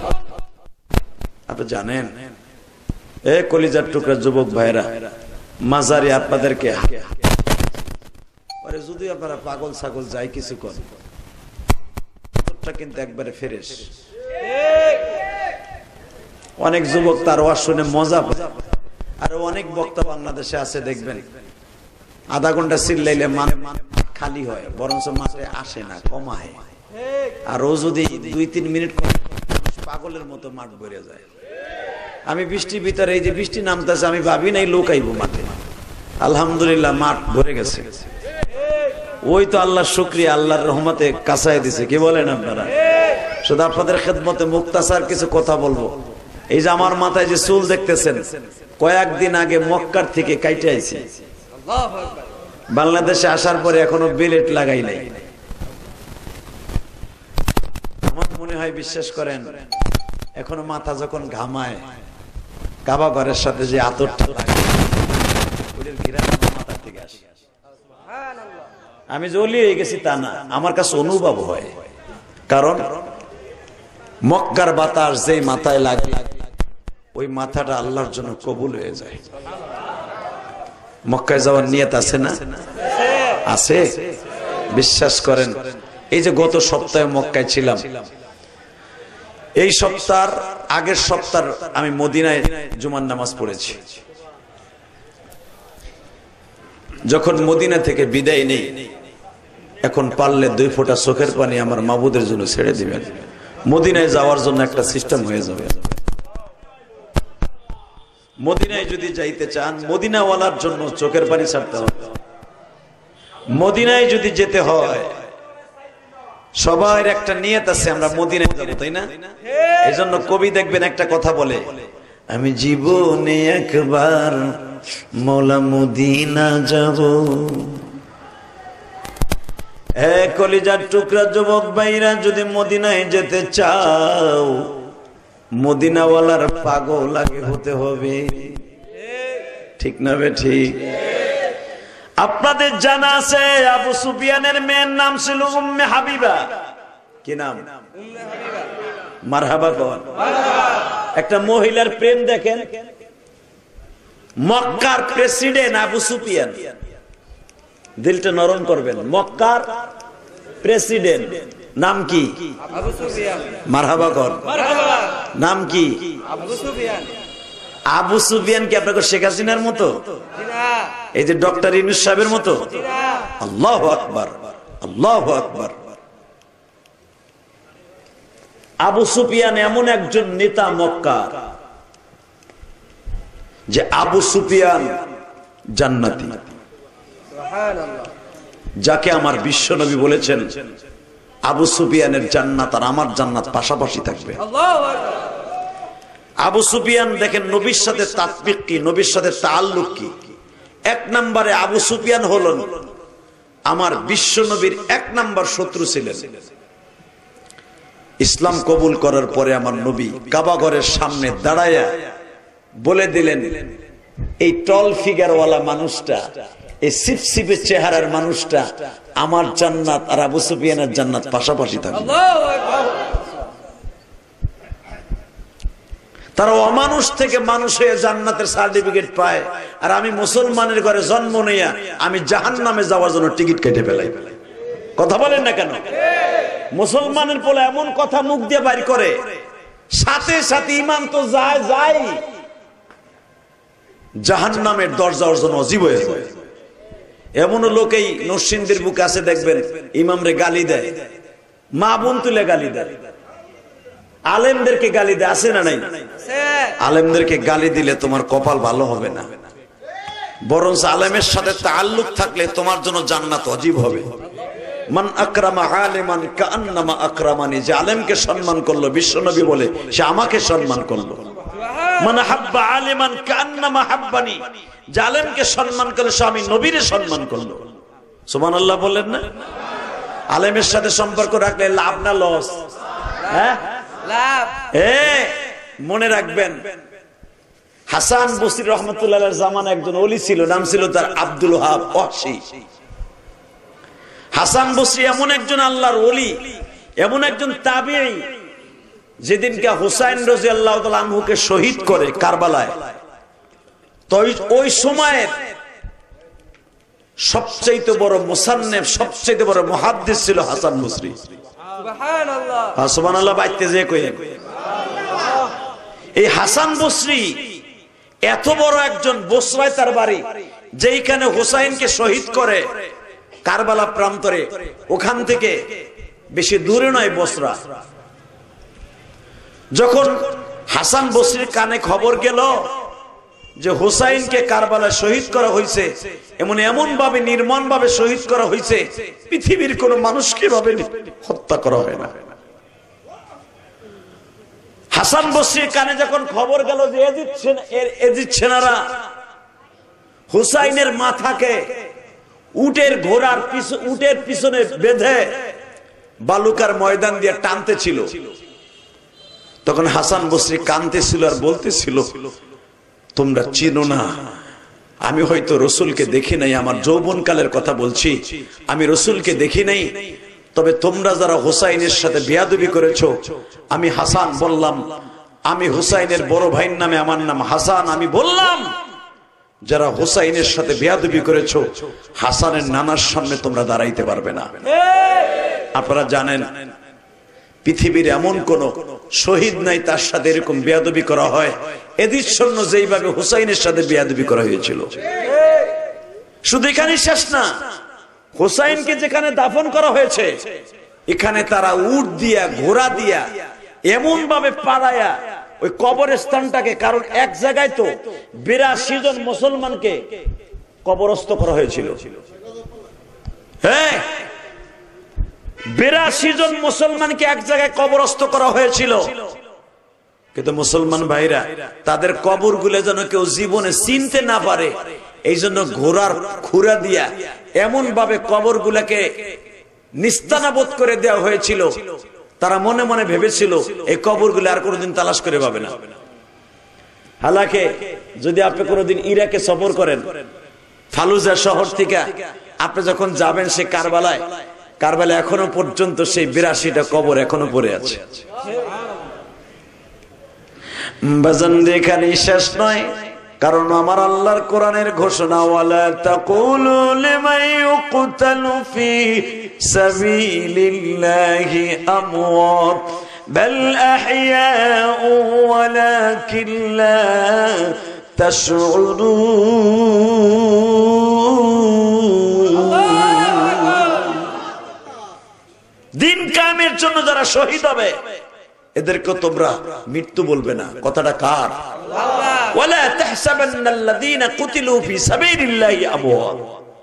আপনি জানেন, এ কলিজার টুকরা যুবক ভাইরা, মাজারে আপনাদেরকে যদি আপনারা পাগল ছাগল যাই কিছু করেন, কিন্তু একবারে ফ্রেশ। অনেক যুবক তার ওয়াজ শুনে মজা পায়, আর অনেক বক্তা বাংলাদেশে আছে দেখবেন আধা ঘন্টা চিল্লাইলে মানে খালি হয়, বরঞ্চ মাঠে আসে না, কমায়। আর ও যদি 2-3 মিনিট পাগলের মতো মাঠ ভরে যায়। আমি বৃষ্টির ভিতরে, এই যে বৃষ্টি নামতেছে, আমি ভাবি নাই লোক আইব মাঠে, আলহামদুলিল্লাহ মাঠ ভরে গেছে। ওই তো আল্লাহর শুকরিয়া, আল্লাহর রহমতে কাছায় দিছে। কি বলেন আপনারা? শুধু আপনাদের খেদমতে মুক্তাসার কিছু কথা বলবো। এই যে আমার মাথায় যে চুল দেখতেছেন, কয়েকদিন আগে মক্কার থেকে কাইটে আইছি, বাংলাদেশে আসার পরে এখনো বেলেট লাগাই নাই। আমার মনে হয়, বিশ্বাস করেন, এখনো মাথা যখন ঘামায়, কাবা ঘরের সাথে যে আতরটা লাগে, মাথা থেকে আসে। আমি জলি হয়ে গেছি তা না, আমার কাছে অনুভব হয়। কারণ মক্কার বাতাস যেই মাথায় লাগে, ওই মাথাটা আল্লাহর জন্য কবুল হয়ে যায়। মক্কায় যাওয়ার নিয়ত আছে না? আছে। বিশ্বাস করেন, এই যে গত সপ্তাহে মক্কায় ছিলাম, এই সপ্তাহের আগের সপ্তাহ আমি মদিনায় জুমার নামাজ পড়েছি। যখন মদিনা থেকে বিদায় নেই, এখন পারলে 2 ফোঁটা চোখের পানি আমার মাবুদের জন্য ছেড়ে দিবেন। মদিনায় যাওয়ার জন্য একটা সিস্টেম হয়ে যাবে। মদিনায় যদি যাইতে চান, মদিনাওয়ালার জন্য চোখের পানি ছাড়তে হবে। মদিনায় যদি যেতে হয়, সবার একটা নিয়ত আছে, আমরা মদিনায় যাব, তাই না? এই জন্য কবি দেখবেন একটা কথা বলে, আমি জীবনে একবার মৌলা মদিনা যাব। কলিজার টুকরা যুবক ভাইরা, যদি মদিনায় যেতে চাও, মদিনাওয়ালার পাগল আগে হতে হবে। ঠিক না বে ঠিক? আপনাদের জানা আছে, আবু সুফিয়ানের মেয়ের নাম ছিল উম্মে হাবিবা। কি নাম? মারহাবা কর। একটা মহিলার প্রেম দেখেন, মক্কার প্রেসিডেন্ট আবু সুফিয়ান। দিলটা নরম করবেন, মক্কার প্রেসিডেন্ট নাম কি? আবু সুফিয়ান। মারহাবা কর। নাম কি? আবু সুফিয়ান। আবু সুফিয়ান কি আপনাকে শেখ হাসিনার মতো? এই যে ডক্টর ইউনূস সাহেবের মতো? আল্লাহু আকবার, আল্লাহু আকবার। আবু সুফিয়ান এমন একজন নেতা মক্কার, যে আবু সুফিয়ান জান্নাতি, যাকে আমার বিশ্ব নবী বলেছেন আবু সুফিয়ানের জান্নাত আর আমার জান্নাত পাশাপাশি থাকবে। আবু সুফিয়ান দেখেন নবীর সাথে তাতবিক কি, নবীর সাথে তাআল্লুক কি। 1 নম্বরে আবু সুফিয়ান হলেন আমার বিশ্ব নবীর 1 নম্বর শত্রু ছিলেন। ইসলাম কবুল করার পরে আমার নবী কাবা ঘরের সামনে দাঁড়ায়া বলে দিলেন, এই টল ফিগারওয়ালা মানুষটা, এই সিপসিপে চেহারার মানুষটা, আমার জান্নাত আর আবু সুফিয়ানের জান্নাত পাশাপাশি থাকবে। তারা অমানুষ থেকে মানুষ হয়ে জান্নাতের সার্টিফিকেট পায়, আর আমি মুসলমানের ঘরে জন্ম নিয়ে আমি জাহান্নামে যাওয়ার জন্য টিকিট কেটে ফেলাই। কথা বলেন না কেন? মুসলমানের পোলা এমন কথা মুখ দিয়ে বাইর করে, সাথে সাথে ইমান তো যায় জাহান্নামের দরজা অর্জন অজীব হয়ে যায়। এমন লোকেই নরসিংদীর বুকে আছে, দেখবেন ইমামরে গালি দেয়, মা বোন তুলে গালি দেয়, আলেমদেরকে গালি দেয়, আছে না নাই? আলেমদেরকে গালি দিলে তোমার কপাল ভালো হবে না, বরং আলেমের সাথে তাআল্লুক থাকলে তোমার জন্য জান্নাত অজীব হবে। মান আকরামা আলিমান কাআন্নামা আকরামানি, যে আলেমকে সম্মান করলো, বিশ্বনবী বলে সে আমাকে সম্মান করলো। মান হাব্বা আলিমান কাআন্নামা হাব্বানি, যে আলেমকে সম্মান করলে সে আমি নবীরে সম্মান করলো। সুবহানাল্লাহ বলেন না? আলেমের সাথে সম্পর্ক রাখলে লাভ না লস? হ্যাঁ, লাভ। মনে রাখবেন, হাসান বসরি রহমাতুল্লাহ আলাইহির জামানা একজন ওলি ছিল, নাম ছিল তার আব্দুল ওয়াহাব ওয়াহশী। হাসান বসরি এমন একজন আল্লাহর ওলি, এমন একজন তাবিঈ, যেদিনকে হুসাইন রাদিয়াল্লাহু তাআলা আনহুকে শহীদ করে কারবালায়, তো ওই সময়ের সবচেয়ে বড় মুসান্নিফ, সবচেয়ে বড় মুহাদ্দিস ছিল হাসান বসরি। সুবহানাল্লাহ, সুবহানাল্লাহ বাইতে যে কইেন। এই হাসান বসরি এত বড় একজন, বসরায় তার বাড়ি, যেইখানে হুসাইনকে শহীদ করে কারবালা প্রান্তরে, ওখান থেকে বেশি দূরে নয় বসরা। যখন হাসান বসরির কানে খবর গেল যে হুসাইনকে কারবালায় শহীদ করা হয়েছে, এমন ভাবে নির্মম ভাবে শহীদ করা হয়েছে, পৃথিবীর কোন মানুষকে ভাবে হত্যা করা হয় না। হাসান বসরির কানে যখন খবর গেল যে এজিদ সেনারা হুসাইনের মাথাকে উটের পিছনে বেঁধে বালুকার ময়দান দিয়ে টানতেছিল, তখন হাসান বসরি কাঁদতেছিল আর বলতেছিল, তোমরা চিনো না, আমি হয়তো রসুলকে দেখি নাই, আমার যৌবনকালের কথা বলছি, আমি রসুলকে দেখি নাই, তবে তোমরা যারা হুসাইনের সাথে বেয়াদবি করেছো, আমি হাসান বললাম, আমি হুসাইনের বড় ভাইয়ের নামে আমার নাম হাসান, আমি বললাম যারা হুসাইনের সাথে বেয়াদবি করেছো, হাসানের নানার সামনে তোমরা দাঁড়াইতে পারবে না। আপনারা জানেন পৃথিবীর এমন কোন শহীদ নাই তার সাথে এরকম বেয়াদবি করা হয়, এদির জন্য যেইভাবে হুসাইনের সাথে বেয়াদবি করা হয়েছিল। শুধু এখানে শেষ না, হুসাইনকে যেখানে দাফন করা হয়েছে, এখানে তারা উট দিয়া, ঘোড়া দিয়া, এমন ভাবে পাড়ায়া ওই কবরস্থানটাকে, কারণ এক জায়গায় তো 82 জন মুসলমানকে কবরস্থ করা হয়েছিল। হ্যাঁ, 82 জন মুসলমানকে এক জায়গায় কবরস্থ করা হয়েছিল, কিন্তু মুসলমান ভাইরা তাদের কবরগুলো যেন কেউ জীবনে চিনতে না পারে, এই জন্য ঘোড়ার খুরা দিয়া এমন ভাবে কবরগুলোকে নিস্তানাবোধ করে দেওয়া হয়েছিল। তারা মনে মনে ভেবেছিল এই কবরগুলো আর কোনোদিন তালাশ করে পাবে না। হালাকে যদি আপনি কোনোদিন ইরাকে সফর করেন, ফালুজা শহর থেকে আপনি যখন যাবেন সে কারবালায় এখনো পর্যন্ত সেই 82টা কবর এখনো পড়ে আছে। বাজান এখানে শেষ নয়, কারণ আমার আল্লাহর কোরআনের ঘোষণা, ওয়ালা তাকুলু লিমান ইউকতালু ফি সাবিলিল্লাহি আমওয়াত বাল আহইয়াউ ওয়ালাকিন লা তাশউরুন। দিন কায়েমের জন্য যারা শহীদ হবে এদেরকে তোমরা মৃত্যু বলবে না। কথাটা কার? ওয়ালা তাহসাবান্নাল্লাযীনা কুতিলু ফি সাবিলিল্লাহি আমওয়াত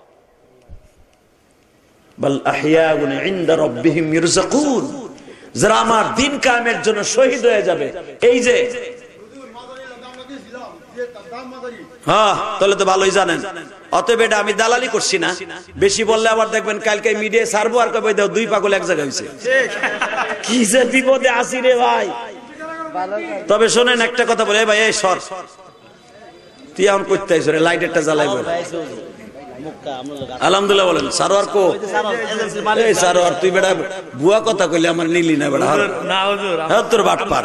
বাল আহইয়াউন ইনদা রাব্বিহিম ইরযাকুন। যারা আমার দিন কায়েমের জন্য শহীদ হয়ে যাবে, এই যে হ্যাঁ, তাহলে তো ভালোই জানেন। অতএব এটা আমি দালালি করছি না, বেশি বললে আবার দেখবেন কালকে মিডিয়ায় ছাড়বো আর কবে দাও দুই পাগল এক জায়গায় হয়েছে। কি যে বিপদে আসি রে ভাই। তবে শোনেন একটা কথা বলে ভাই, এই সর তুই এখন করতে আইস রে, লাইটেরটা জ্বালাই বল আলহামদুলিল্লাহ বলেন। সারোয়ার কো এই সারোয়ার, তুই বেটা বুয়া কথা কইলে আমার নিলি না বেটা, হ্যাঁ তোর বাট পার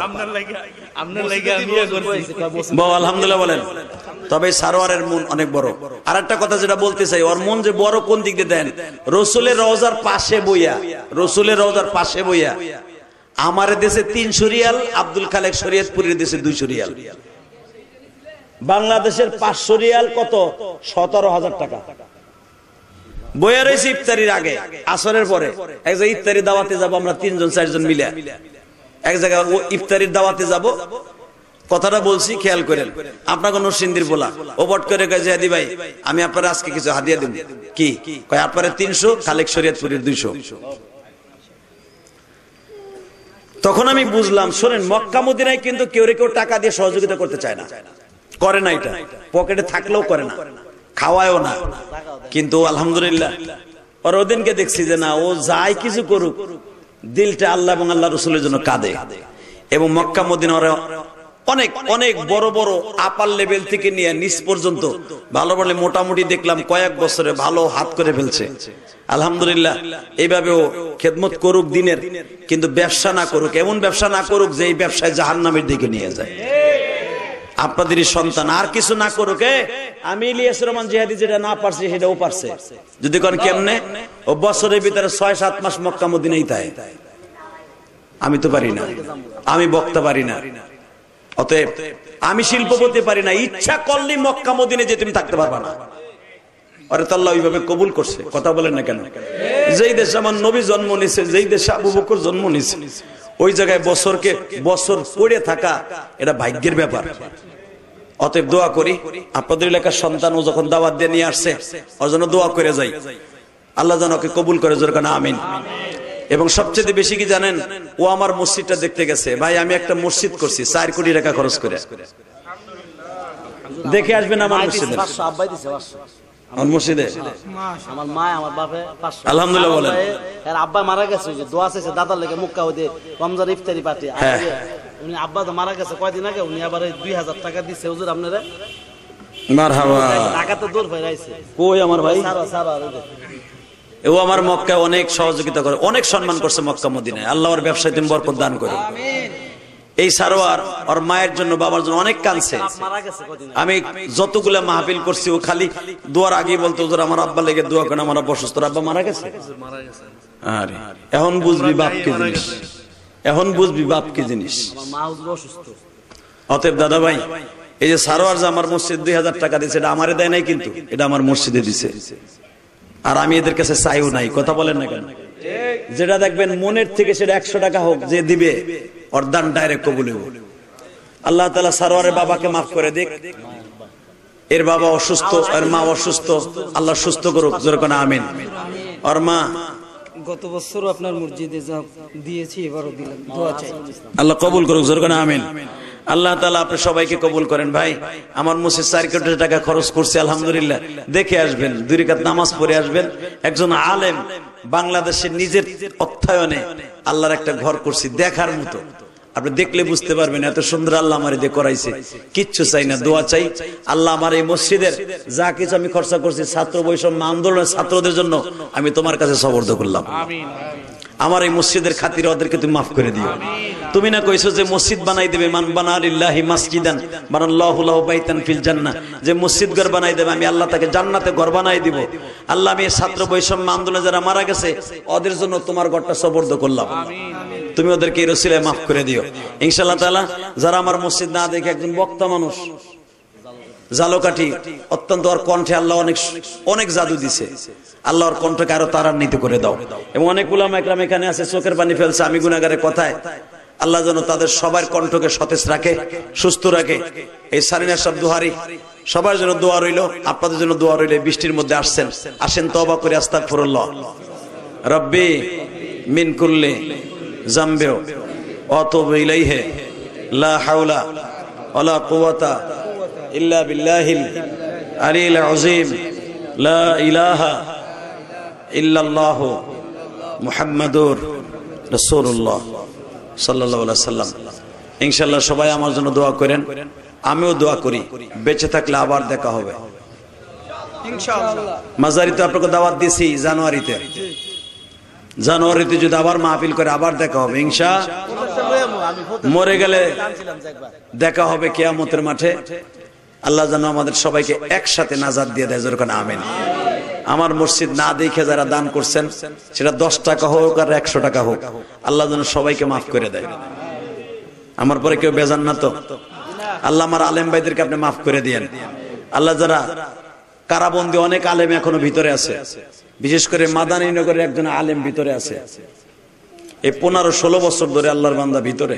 বল আলহামদুলিল্লাহ বলেন। তবে সারোয়ারের মন অনেক বড়। আর একটা কথা যেটা বলতে চাই, ওর মন যে বড় কোন দিক দিয়ে দেন, রসুলের রওজার পাশে বইয়া, রসুলের রওজার পাশে বইয়া আমার দেশে 300 রিয়াল, আব্দুল খালেক শরীয়তপুরের দেশে 200 রিয়াল, বাংলাদেশের 500 রিয়াল কত 17,000 টাকা বইয়া রয়েছে। ইফতারির আগে আসরের পরে এক জায়গায় ইফতারি দাওয়াতে যাবো আমরা 3জন 4জন মিলে, এক জায়গায় ইফতারির দাওয়াতে যাব। কথাটা বলছি খেয়াল করেন, আপনাকে নরসিংদীর বলা ও বট করে কয় জিহাদি ভাই আমি আপনার আজকে কিছু হাদিয়া দেব। কি কয় আপনার 300, খালেক শরীয়তপুরের 200। তখন আমি বুঝলাম, শোনেন মক্কা মদিনায় কিন্তু কেউ টাকা দিয়ে সহযোগিতা করতে চায় না, করে না, এটা পকেটে থাকলেও করে না, খাওয়ায়ও না। কিন্তু আলহামদুলিল্লাহ ওর ওদিনকে দেখছি যে না, ও যাই কিছু করুক দিলটা আল্লাহ এবং আল্লাহ রসুলের জন্য কাঁদে। এবং মক্কা মদিনা অনেক অনেক বড় বড় আপার লেভেল থেকে নিয়ে নিচ পর্যন্ত ভালো বলে মোটামুটি দেখলাম কয়েক বছরে ভালো হাত করে ফেলছে। আলহামদুলিল্লাহ এইভাবেও খেদমত করুক দিনের, কিন্তু ব্যবসা না করুক, এমন ব্যবসা না করুক যে এই ব্যবসায় জাহান্নামের দিকে নিয়ে যায়। আপনাদেরই সন্তান আর কিছু না করুক। আমি ইলিয়াস রহমান জিহাদি যেটা না পারছি সেটাও পারছে। যদি কোন কেমনে, ও বছরের ভিতরে 6-7 মাস মক্কা মদিনায় তাই, আমি তো পারি না, আমি বক্তা পারি না, অতএব আমি শিল্পপতি পারি না। ইচ্ছা করলে মক্কা মদিনায় যে তুমি থাকতে পারবা না। আরে তো আল্লাহ ওইভাবে কবুল করছে। কথা বলেন না কেন? যেই দেশে আমার নবী জন্ম নিয়েছে, যেই দেশে আবু বকর জন্ম নিয়েছে, ওই জায়গায় বছর পড়ে থাকা এটা ভাগ্যের ব্যাপার। অতএব দোয়া করি আপনাদের এলাকার সন্তান ও যখন দাওয়াত দিয়ে নিয়ে আসছে ওর জন্য দোয়া করে যাই, আল্লাহ যেন ওকে কবুল করে, জোরে কানা আমিন। এবং সবচেয়ে বেশি কি জানেন, ও আমার মসজিদটা দেখতে গেছে। ভাই আমি একটা মসজিদ করছি 4 কোটি টাকা খরচ করে, দেখে আসবেন আমার মসজিদে। আমার মসজিদে আমার মা আমার বাপে 500 আলহামদুলিল্লাহ বলেন। এর আব্বা মারা গেছে, যে দোয়া চাইছে দাদার লেগে মক্কা ওদে রমজান ইফতারি পার্টি। উনি আব্বা তো মারা গেছে কয়দিন আগে, উনি আবার 2000 টাকা দিছে হুজুর আপনারা। মারহাবা। টাকা তো দূর হয়ে আইছে। কই আমার ভাই? সারা ও আমার মক্কায় অনেক সহযোগিতা করে, অনেক সম্মান করছে মক্কা মদিনায়। আল্লাহর ব্যবসায় তুমি বরকত দান করো। এই সারোয়ার ওর মায়ের জন্য বাবার জন্য অনেক কাঁদছে। আমি যতগুলা মাহফিল করছি ও খালি দোয়ার আগে বলতো হুজুর আমার আব্বা লেগে দোয়া করেন, আমার আব্বা অসুস্থ, আব্বা মারা গেছে। আরে এখন বুঝবি বাপ কি জিনিস, এখন বুঝবি বাপ কি জিনিস। অতএব দাদা ভাই, এই যে সারোয়ার যে আমার মসজিদ 2000 টাকা দিচ্ছে, এটা আমারে দেয় নাই, কিন্তু এটা আমার মসজিদে দিছে। আর আমি এদের কাছে চাইও নাই। কথা বলেন না কেন? যেটা দেখবেন মনের থেকে সেটা 100 টাকা হোক, যে দিবে ওর দান ডাইরেক্ট কবুল হবে। আল্লাহ তাআলা সারোয়ারের বাবাকে মাফ করে দিক। এর বাবা অসুস্থ, এর মা অসুস্থ, আল্লাহ সুস্থ করুক, জোরে কোন আমিন। ওর মা গত বছর আপনার মসজিদে যা দিয়েছি এবারও দিলাম, দোয়া চাই আল্লাহ কবুল করুক, জোরে কোন আমিন। আল্লাহ তাআলা আপনি সবাইকে কবুল করেন। ভাই আমার মসজিদ 4 কোটি টাকা খরচ করছে, আলহামদুলিল্লাহ। দেখে আসবেন, 2 রাকাত নামাজ পড়ে আসবেন। একজন আলেম বাংলাদেশের নিজের অর্থায়নে আল্লাহর একটা ঘর করছি, দেখার মতো। আপনি দেখলে বুঝতে পারবেন এত সুন্দর আল্লাহ আমার দিয়ে করাইছে। কিচ্ছু চাই না, দোয়া চাই। আল্লাহ আমার এই মসজিদের যা কিছু আমি খরচা করছি ছাত্র বৈষম্য আন্দোলনের ছাত্রদের জন্য আমি তোমার কাছে সবর্দ করলাম। আমার এই মসজিদের খাতিরে ওদেরকে তুমি মাফ করে দিও। তুমি না কইছো যে মসজিদ বানাই দেবে, মান বানা লিল্লাহি মাসজিদান বানাল্লাহু লাহু বাইতান ফিল জান্নাহ, যে মসজিদ ঘর বানাই দেবে আমি আল্লাহ তাকে জান্নাতে ঘর বানাই দিব। আল্লাহ আমি ছাত্র বৈষম্য আন্দোলনে যারা মারা গেছে ওদের জন্য তোমার ঘরটা সবর্দ করলাম, তুমি ওদেরকে এই রসিলায় মাফ করে দিও ইনশাআল্লাহ তাআলা। যারা আমার মসজিদ না দেখে, একজন বক্তা মানুষ জালকাঠি, অত্যন্ত ওর কণ্ঠে আল্লাহ অনেক অনেক জাদু দিছে। আল্লাহর কণ্ঠকে আরো তারান্বিত করে দাও। এবং অনেক উলামা একরাম এখানে আছে, চোখের পানি ফেলছে আমি গুনাহগারের কথায়। আল্লাহ যেন তাদের সবার কণ্ঠকে সতেজ রাখে, সুস্থ রাখে। এই সারিনা সব দুহারি সবার জন্য দোয়া রইল, আপনাদের জন্য দোয়া রইল। বৃষ্টির মধ্যে আসছেন, আসেন তওবা করে আস্তাগফিরুল্লাহ। রব্বি মিন কুল্লি জামবি ওয়া আতুবু ইলাইহি লা হাওলা ওয়ালা কুওয়াতা ইল্লা বিল্লাহিল আলিয়্যিল আযীম লা ইলাহা ইল্লাল্লাহ মুহাম্মাদুর রাসূলুল্লাহ সাল্লাল্লাহু আলাইহি ওয়াসাল্লাম। ইনশাআল্লাহ সবাই আমার জন্য দোয়া করেন, আমিও দোয়া করি, বেঁচে থাকলে আবার দেখা হবে ইনশাআল্লাহ। মাজারিতে আপনাকে দাওয়াত দিয়েছি জানুয়ারিতে যদি আবার মাহফিল করে আবার দেখা হবে ইনশাআল্লাহ। মরে গেলে দেখা হবে কিয়ামতের মাঠে। আল্লাহ যেন আমাদের সবাইকে একসাথে নাজাত দিয়ে দেয়, যেরকম আমিন। আমার মসজিদ না দেখে যারা দান করছেন, সেটা 10 টাকা হোক আর 100 টাকা হোক, আল্লাহ যেন সবাইকে মাফ করে দেয়। আমার পরে কেউ বেজান না তো? আল্লাহ আমার আলেম ভাইদেরকে আপনি মাফ করে দিয়েন। আল্লাহ যারা কারাবন্দী, অনেক আলেম এখনো ভিতরে আছে, বিশেষ করে মাদানীনগরের একজন আলেম ভিতরে আছে। এই 15-16 বছর ধরে আল্লাহর বান্দা ভিতরে।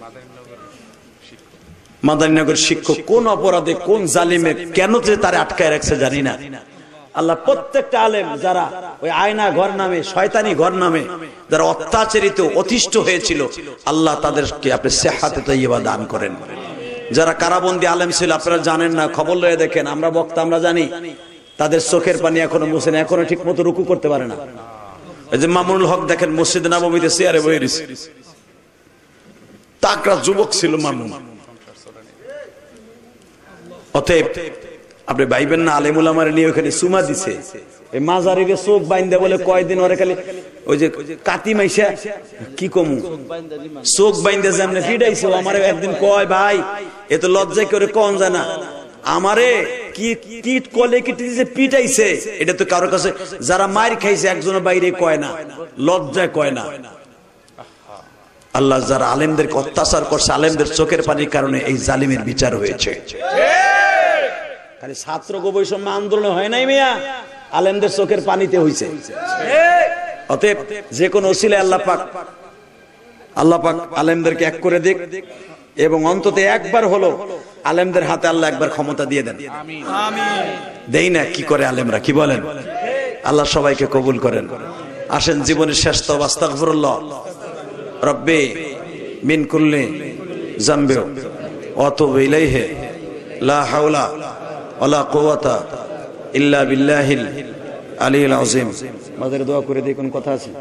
মাদানীনগর শিক্ষক কোন অপরাধে, কোন জালিমে, কেন যে তারে আটকায় রাখছে জানি না। আল্লাহ প্রত্যেকটা আলেম যারা ওই আয়না ঘর নামে, শয়তানি ঘর নামে যারা অত্যাচারিত, অতিষ্ঠ হয়েছিল, আল্লাহ তাদেরকে আপনি সেহাতে তাইয়্যিবা দান করেন। যারা কারাবন্দী আলেম ছিল, আপনারা জানেন না, খবর লয়ে দেখেন, আমরা বক্তা আমরা জানি, তাদের চোখের পানি এখনো মুছে না, এখনো ঠিক মতো রুকু করতে পারে না। এই যে মামুনুল হক দেখেন মসজিদ নববীতে চেয়ারে বসে রয়েছে, তাকড়া যুবক ছিল মামুন। অতএব আপনি ভাইবেন না আলেমুল আমার নিয়ে ওখানে সুমা দিছে, এই মাজারিকে চোখ বাইন্দা বলে কয়দিন ওরে খালি ওই যে কাতি মাইসা কি কমু চোখ বাইন্দা যে আপনি ফিডাইছে। আমারে একদিন কয়, ভাই এ তো লজ্জায় করে কন যায় না, আমারে কি কিট কলে কি যে পিটাইছে, এটা তো কারোর কাছে যারা মার খাইছে একজনের বাইরে কয় না, লজ্জায় কয় না। আল্লাহ যারা আলেমদেরকে অত্যাচার করছে, আলেমদের চোখের পানির কারণে এই জালিমের বিচার হয়েছে। খালি ছাত্র বৈষম্য আন্দোলন হয় নাই মিয়া, আলেমদের চোখের পানিতে হইছে। অতএব যে কোন ওসিলায় আল্লাহ পাক আলেমদেরকে এক করে দিক, এবং অন্তত একবার হলো আলেমদের হাতে আল্লাহ একবার ক্ষমতা দিয়ে দেন। দেই না কি করে আলেমরা, কি বলেন? আল্লাহ সবাইকে কবুল করেন। আসেন জীবনের শেষ তওবা, আস্তাগফিরুল্লাহ রব্বি মিন কুল্লি যামবি ওয়া আতুবু ইলাইহি লা হাওলা ওয়ালা কুওয়াতা ইল্লা বিল্লাহিল আলিয়্যিল আযীম। মাদের দোয়া করে দিই, কোন কথা আছে?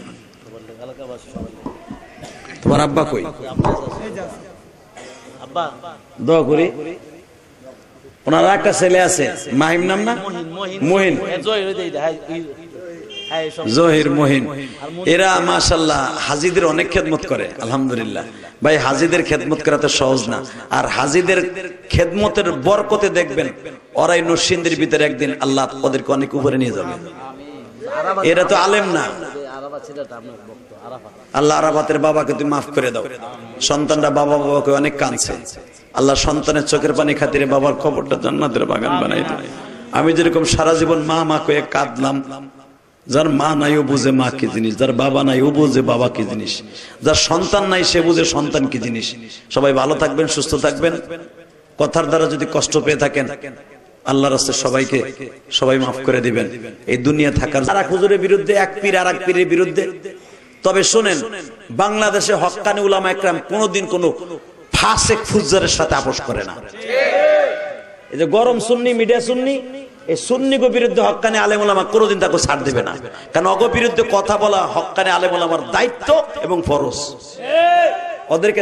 তোমার আব্বা কই? আব্বা দোয়া করি। ওনার একটা ছেলে আছে, মাহিম নাম না? মুহিন, জহির, মুহিন। এরা মাশাআল্লাহ হাজীদের অনেক খেদমত করে, আলহামদুলিল্লাহ। ভাই হাজীদের খেদমত করা তো সহজ না, আর হাজীদের খেদমতের বরকতে দেখবেন ওরাই নরসিংদীর ভিতরে একদিন আল্লাহ ওদেরকে অনেক উপরে নিয়ে যাবে। এরা তো আলেম না। আল্লাহ আরাফাতের বাবাকে তুমি মাফ করে দাও। সন্তানরা বাবাকে অনেক কাঁদছে, আল্লাহ সন্তানের চোখের পানি খাতিরে বাবার খবরটা জান্নাতের বাগান বানাই দাও। আমি যেরকম সারা জীবন মা মা কয়ে কাঁদলাম, যার মা নাই ও বুঝে মা কি জিনিস, যার বাবা নাই ও বুঝে বাবা কি জিনিস, যার সন্তান নাই সে বুঝে সন্তান কি জিনিস। সবাই ভালো থাকবেন, সুস্থ থাকবেন। কথার দ্বারা যদি কষ্ট পেয়ে থাকেন, আল্লাহর রাস্তায় সবাই মাফ করে দিবেন। এই দুনিয়া থাকার আর এক হুজুরের বিরুদ্ধে, এক পীর আর এক পীরের বিরুদ্ধে। তবে শুনেন, বাংলাদেশে হক্কানি উলামা একরাম কোনোদিন কোনো ফাসেক ফুজ্জারের সাথে আপোষ করে না। এই যে গরম সুন্নি, মিডিয়া সুন্নি, এই সুন্নিগো বিরুদ্ধে হক্কানি আলেম উলামা কোনোদিন তাকে ছাড় দিবে না। কারণ অগো বিরুদ্ধে কথা বলা হক্কানি আলেম উলামার দায়িত্ব এবং ফরজ। ওদেরকে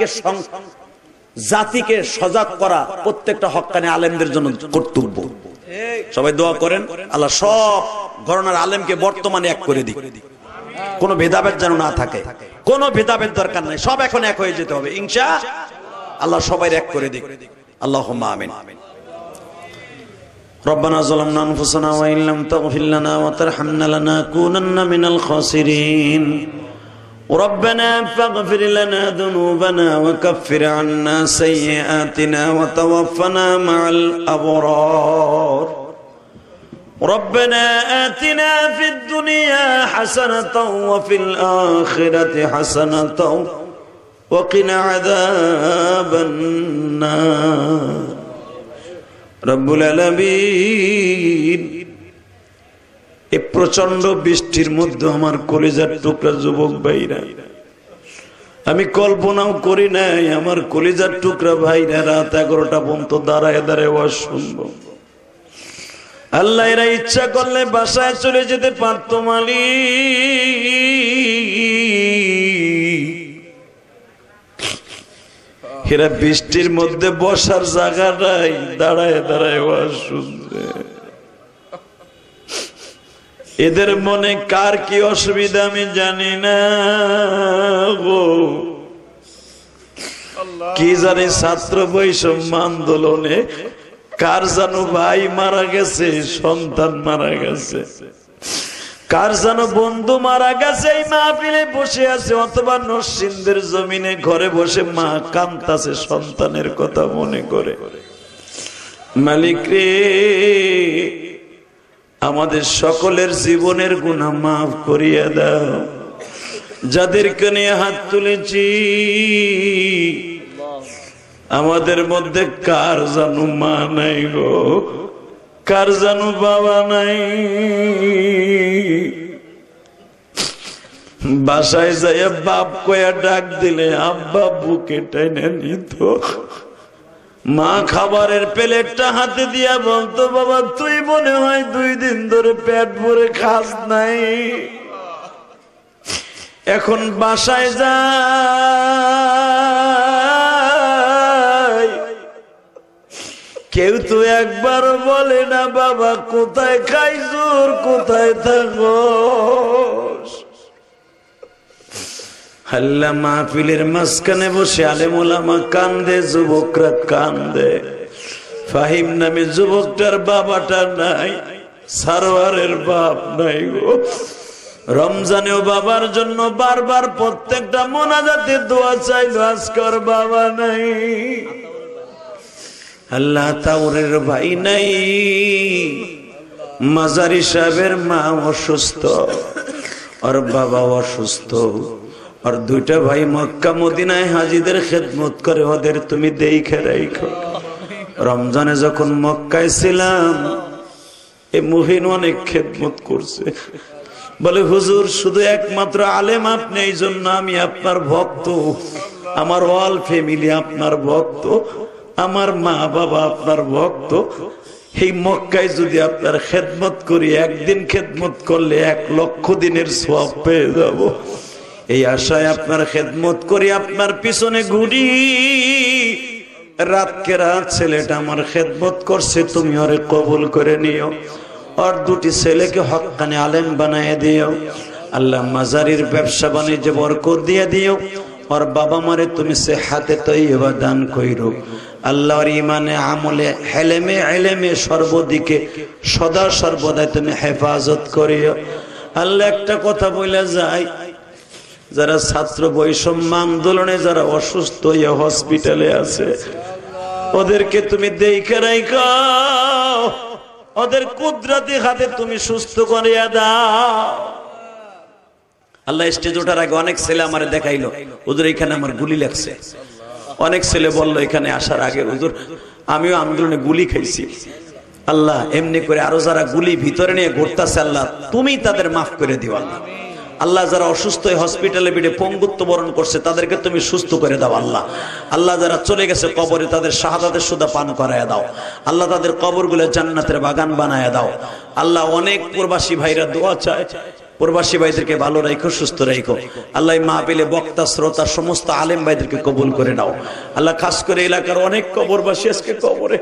জাতিকে সজাগ করা প্রত্যেকটা হক্কানি আলেমদের জন্য কর্তব্য। সবাই দোয়া করেন আল্লাহ সব ঘরানার আলেমকে বর্তমানে এক করে দিক, কোনো ভেদাভেদ যেন না থাকে, কোনো ভেদাভেদ দরকার নাই, সব এখন এক হয়ে যেতে হবে ইনশাআল্লাহ। সবাই এক করে দিক, আল্লাহুম্মা আমিন। ربنا ظلمنا أنفسنا وإن لم تغفر لنا وترحمنا لنكونن من الخاسرين ربنا فاغفر لنا ذنوبنا وكفر عنا سيئاتنا وتوفنا مع الأبرار ربنا آتنا في الدنيا حسنة وفي الآخرة حسنة وقنا عذاب النار রব্বুল আলামিন। এই প্রচন্ড বৃষ্টির মধ্যে আমার কলিজার টুকরা যুবক ভাইরা আমি কল্পনাও করি নাই আমার কলিজার টুকরা ভাইরা রাত 11টা পর্যন্ত দাঁড়ায় দাঁড়ায় ওয়াজ শুনবো। আল্লাহ এরা ইচ্ছা করলে বাসায় চলে যেতে পারত মালিক। এরা বৃষ্টির মধ্যে বসার জায়গা নাই, দাঁড়ায় দাঁড়ায় ওয়াজ শুনছে। এদের মনে কার কি অসুবিধা আমি জানি না গো। কি জানি ছাত্র বৈষম্য আন্দোলনে কার যেন ভাই মারা গেছে, সন্তান মারা গেছে, কার যেন বন্ধু মারা গেছে, এই মাহফিলে বসে আছে অথবা নরসিংদের জমিনে ঘরে বসে মা কাঁদতাছে সন্তানের কথা মনে করে। মালিক রে, আমাদের সকলের জীবনের গুনাহ মাফ করিয়া দাও। যাদেরকে নিয়ে হাত তুলেছি আমাদের মধ্যে কার জানু মা নাই গো, কার জানু বাবা নাই। বাসায় যাইয়া বাপ কয়া ডাক দিলে আব্বা বুকে টেনে নিত। মা খাবারের প্লেটটা হাতে দিয়া বলতো, বাবা তুই মনে হয় 2 দিন ধরে পেট ভরে খাস নাই। এখন বাসায় যাই, কেউ তো একবার বলে না বাবা কোথায় খাইছুর, কোথায় থাকো। আল্লাহ মাহফিলের মাঝখানে বসে আলেম ওলামা কান্দে, যুবকরা কান্দে। ফাহিম নামে যুবকটার বাবাটা নাই, সারোয়ারের বাপ নাই গো। রমজানেও বাবার জন্য বারবার প্রত্যেকটা মোনাজাতে দোয়া চাইল, আজকের বাবা নাই। আল্লাহ তাওরের ভাই নাই, মাজারি সাহেবের মা অসুস্থ, আর বাবা অসুস্থ, আর 2টা ভাই মক্কা মদিনায় হাজীদের খেদমত করে, ওদের তুমি দেখে রাখো। রমজানে যখন মক্কায় ছিলাম এই মুহিন অনেক খেদমত করছে। বলে হুজুর শুধু একমাত্র আলেম আপনি, এই জন্য আমি আপনার ভক্ত, আমার অল ফ্যামিলি আপনার ভক্ত, আমার মা বাবা আপনার ভক্ত। এই মক্কায় যদি আপনার খেদমত করি, একদিন খেদমত করলে 1 লক্ষ দিনের সওয়াব পেয়ে যাব। এই আশায় আপনার খেদমত করি, আপনার পিছনে ঘুরি। রাতকে রাত ছেলেটা আমার খেদমত করছে, তুমি ওরে কবুল করে নিও, আর 2টি ছেলেকে হক্কানি আলেম বানায় দিও। আল্লাহ মাজারির ব্যবসা বাণিজ্যে বরকত দিয়ে দিও, আর বাবা মারে তুমি সেহাতে তৈয়বা দান কইরো। আল্লাহর ইমানে আমলে হেলেমে এলেমে সর্বদিকে সদা সর্বদাই তুমি হেফাজত করিও। আল্লাহ একটা কথা বলে যায়, যারা ছাত্র বৈষম্য আন্দোলনে যারা অসুস্থ হয়ে হসপিটালে আছে, ওদেরকে তুমি দেখে রাখো, ওদের কুদরতি হাতে তুমি সুস্থ করিয়া দাও। আল্লাহ স্টেজ ওঠার আগে অনেক ছেলে আমারে দেখাইলো, হুজুর এখানে আমার গুলি লাগছে। অনেক ছেলে বললো এখানে আসার আগে, হুজুর আমিও আন্দোলনে গুলি খাইছি। আল্লাহ এমনি করে আরো যারা গুলি ভিতরে নিয়ে ঘুরতেছে, আল্লাহ তুমি তাদের মাফ করে দিও। আল্লাহ আল্লাহ যারা অসুস্থ হয়ে হসপিটালে বেডে পঙ্গুত্ব বরণ করছে, তাদেরকে তুমি সুস্থ করে দাও। আল্লাহ আল্লাহ যারা চলে গেছে কবরে, তাদের শাহাদাতের সুদা পান করায় দাও। আল্লাহ তাদের কবরগুলো জান্নাতের বাগান বানায় দাও। আল্লাহ অনেক প্রবাসী ভাইরা দোয়া চায়, প্রবাসী ভাইদেরকে ভালো রাখো, সুস্থ রাখো। আল্লাহ মাহফিলে বক্তা শ্রোতা সমস্ত আলেম ভাইদেরকে কবুল করে নাও। আল্লাহ খাস করে এলাকার অনেক কবরবাসী আজকে কবরে,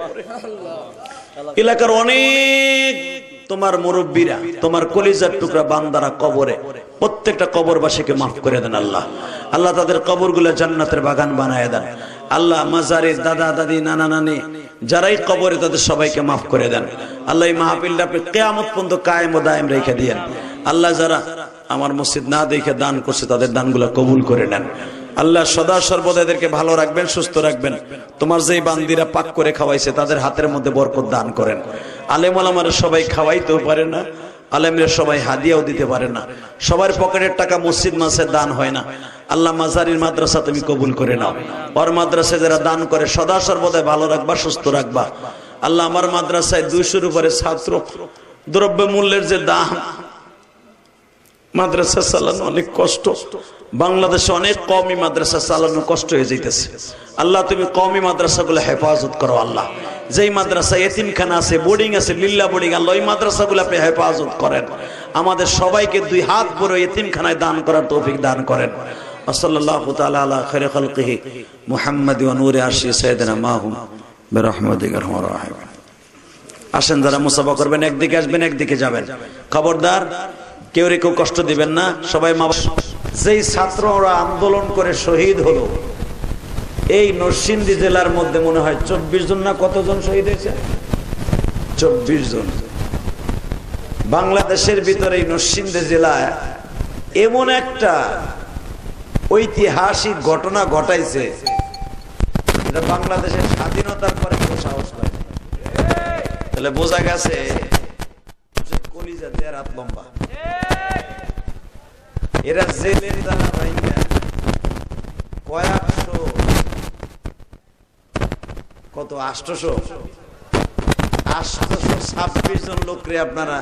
এলাকার অনেক তোমার মুরব্বীরা, তোমার কলিজার টুকরা বান্দারা কবরে, প্রত্যেকটা কবরবাসীকে মাফ করে দেন। আল্লাহ আল্লাহ তাদের কবরগুলো জান্নাতের বাগান বানায় দেন। আল্লাহ মাজারের দাদা দাদি নানা নানি যারাই কবরে, তাদের সবাইকে মাফ করে দেন। আল্লাহ এই মাহফিলটা আপনি কিয়ামত পর্যন্ত কায়েম ও দায়েম রেখে দিয়েন। আল্লাহ যারা আমার মসজিদ না দেখে দান করছে, তাদের দানগুলো কবুল করে নেন। আল্লাহ সদা সর্বদা এদেরকে ভালো রাখবেন, সুস্থ রাখবেন। তোমার যেই বান্দিরা পাক করে খাওয়াইছে, তাদের হাতের মধ্যে বরকত দান করেন। আলেম ওলামারা সবাই খাওয়াইতেও পারে না, আলেমরা সবাই হাদিয়াও দিতে পারে না, সবার পকেটের টাকা মসজিদ মাসে দান হয় না। আল্লাহ মাজারির মাদ্রাসা তুমি কবুল করে নাও। ওর মাদ্রাসায় যারা দান করে সদা সর্বদা ভালো রাখবা, সুস্থ রাখবা। আল্লাহ আমার মাদ্রাসায় 200-র উপরে ছাত্র, দ্রব্য মূল্যের যে দাম, মাদ্রাসা চালানো অনেক কষ্ট। বাংলাদেশে অনেক কওমি মাদ্রাসা চালানো কষ্ট হয়ে যাইতেছে। আল্লাহ তুমি কওমি মাদ্রাসাগুলো হেফাজত করো। আল্লাহ যেই মাদ্রাসা এতিমখানা আছে, বোর্ডিং আছে, লিল্লা বোর্ডিং, আল্লাহ ওই মাদ্রাসাগুলো আপনি হেফাজত করেন। আমাদের সবাইকে দুই হাত ভরে এতিমখানায় দান করার তৌফিক দান করেন। সাল্লাল্লাহু তাআলা আলা খায়রি খালকিহি মুহাম্মাদ ওয়া নূরি আরশি সাইয়্যিদিনা মাহুম বিরহমাতিকা আরহামার রাহিমিন। আসেন, যারা মুসাফা করবেন একদিকে আসবেন, একদিকে যাবেন। খবরদার কেউ রে কেউ কষ্ট দিবেন না। সবাই মা। যেই ছাত্ররা আন্দোলন করে শহীদ হলো, এই নরসিংদী জেলার মধ্যে মনে হয় 24 জন না কতজন শহীদ হয়েছে? 24 জন। বাংলাদেশের ভিতরে এই নরসিংদী জেলায় এমন একটা ঐতিহাসিক ঘটনা ঘটাইছে, এটা বাংলাদেশের স্বাধীনতার পরে কেউ সাহস পায়। তাহলে বোঝা গেছে কলিজা দেড় হাত লম্বা। এরা জেলের দ্বারা ভাইয়া কয়েকশো, কত 826 জন লোকরে আপনারা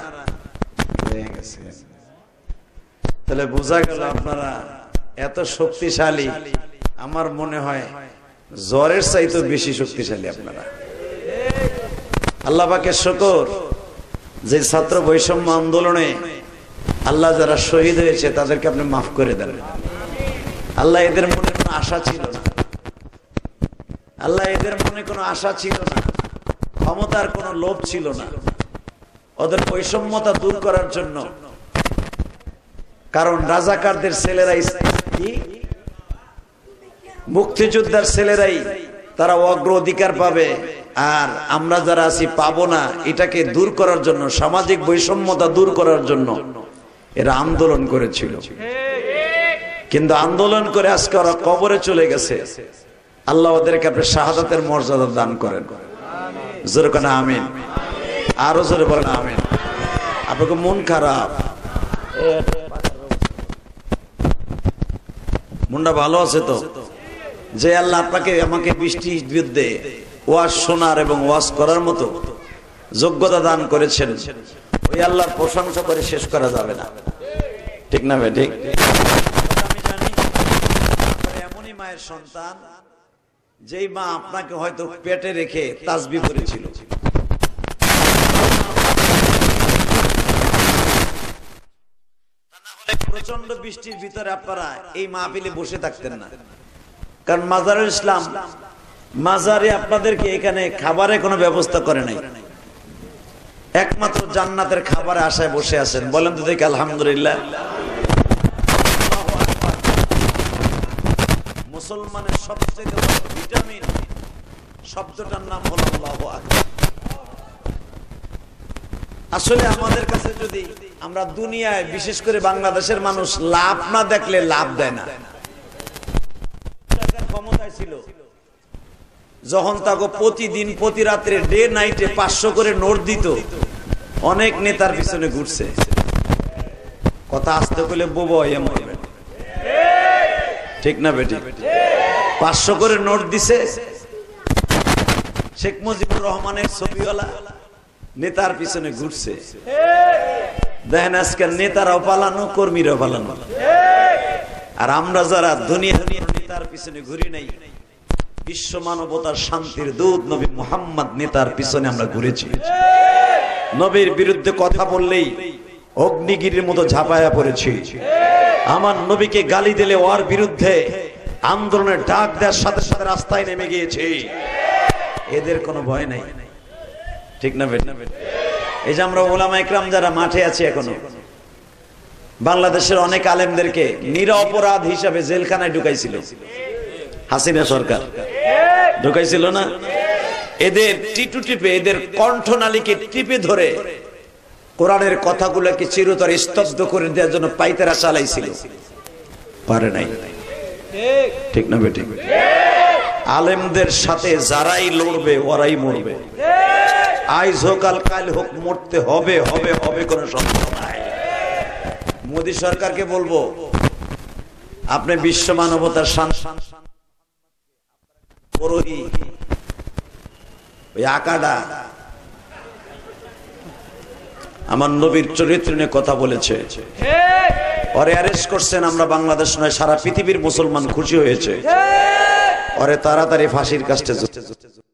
তাহলে বোঝা গেল আপনারা এত শক্তিশালী। আমার মনে হয় জ্বরের চাইতে বেশি শক্তিশালী আপনারা। আল্লাহ পাকের শুকর, যে ছাত্র বৈষম্য আন্দোলনে আল্লাহ যারা শহীদ হয়েছে তাদেরকে আপনি মাফ করে দেন। আল্লাহ এদের মনে কোনো আশা ছিল না, আল্লাহ এদের মনে কোনো আশা ছিল না, ক্ষমতার কোনো লোভ ছিল না। ওদের বৈষম্যতা দূর করার জন্য, কারণ রাজাকারদের ছেলেরাই মুক্তিযোদ্ধার ছেলেরাই তারা অগ্রাধিকার পাবে, আর আমরা যারা আছি পাবো না। এটাকে দূর করার জন্য, সামাজিক বৈষম্যতা দূর করার জন্য এরা আন্দোলন করেছিল। কিন্তু আন্দোলন করে আজকে ওরা কবরে চলে গেছে। আল্লাহ ওদেরকে আপনি শাহাদাতের মর্যাদা দান করেন। জোরে কেন আমিন, আরো জোরে বলেন আমিন। আপনাকে মন খারাপ, মনটা ভালো আছে তো? যে আল্লাহ আপনাকে আমাকে বৃষ্টির বিরুদ্ধে ওয়াজ শোনার এবং ওয়াজ করার মতো যোগ্যতা দান করেছেন, ওই আল্লাহর প্রশংসা করে শেষ করা যাবে না। ঠিক না ভাই? ঠিক। আমি জানি এমনই মায়ের সন্তান, যেই মা আপনাকে হয়তো পেটে রেখে তাসবিহ করেছিল। প্রচন্ড বৃষ্টির ভিতরে আপনারা এই মাহফিলে বসে থাকতেন না, কারণ মাজারুল ইসলাম মাজারে আপনাদেরকে এখানে খাবারের কোনো ব্যবস্থা করে নাই। একমাত্র জান্নাতের খাবারের আশায় বসে আছেন। বলেন তো দেখি আলহামদুলিল্লাহ। মুসলমানের সবচেয়ে বড় ভিটামিন শব্দটার নাম হলো আল্লাহু আকবার। আসলে আমাদের কাছে যদি আমরা দুনিয়ায়, বিশেষ করে বাংলাদেশের মানুষ লাভ না দেখলে লাভ দেয় না। ক্ষমতায় ছিল যখন তাকে প্রতিদিন প্রতি রাত্রে ডে নাইটে 500 করে নোট দিত, অনেক নেতার পিছনে ঘুরছে। কথা আসতে করলে বোবা হয়ে মরবে। ঠিক না বেটি? 500 করে নোট দিছে। শেখ মুজিবুর রহমানের ছবিওয়ালা নেতার পিছনে ঘুরছে। দেখেন আজকে নেতারাও পালানো, কর্মীরাও পালানো। আর আমরা যারা দুনিয়া নেতার পিছনে ঘুরি নাই, বিশ্ব মানবতার শান্তির দূত নবী মুহাম্মদ নেতার পিছনে আমরা ঘুরেছি। নবীর বিরুদ্ধে কথা বললেই অগ্নিগিরির মতো ঝাঁপায়া পড়েছি। আমার নবীকে গালি দিলে ওর বিরুদ্ধে আন্দোলনের ডাক দেওয়ার সাথে সাথে রাস্তায় নেমে গিয়েছে। এদের কোনো ভয় নাই। ঠিক না বেটা? এই যে আমরা ওলামা ইকরাম যারা মাঠে আছি এখনো, বাংলাদেশের অনেক আলেমদেরকে নিরপরাধ হিসাবে জেলখানায় ঢুকাইছিল হাসিনা সরকার। ঢুকাইছিল না? এদের টিটু টিপে, এদের কণ্ঠনালীকে টিপে ধরে কোরআনের কথাগুলোকে চিরতরে স্তব্ধ করে দেওয়ার জন্য পাইতারা চালাইছিল, পারে নাই। ঠিক না বেটি? আলেমদের সাথে যারাই লড়বে ওরাই মরবে। আজ হোক আর কাল হোক, মরতে হবে হবে হবে, কোনো সন্দেহ নাই। মোদী সরকারকে বলবো, আপনি বিশ্ব মানবতার ওই আকাডা আমার নবীর চরিত্র নিয়ে কথা বলেছে। ওরে অ্যারেস্ট করছেন, আমরা বাংলাদেশ নয় সারা পৃথিবীর মুসলমান খুশি হয়েছে। ওরে তাড়াতাড়ি ফাঁসির কাস্টে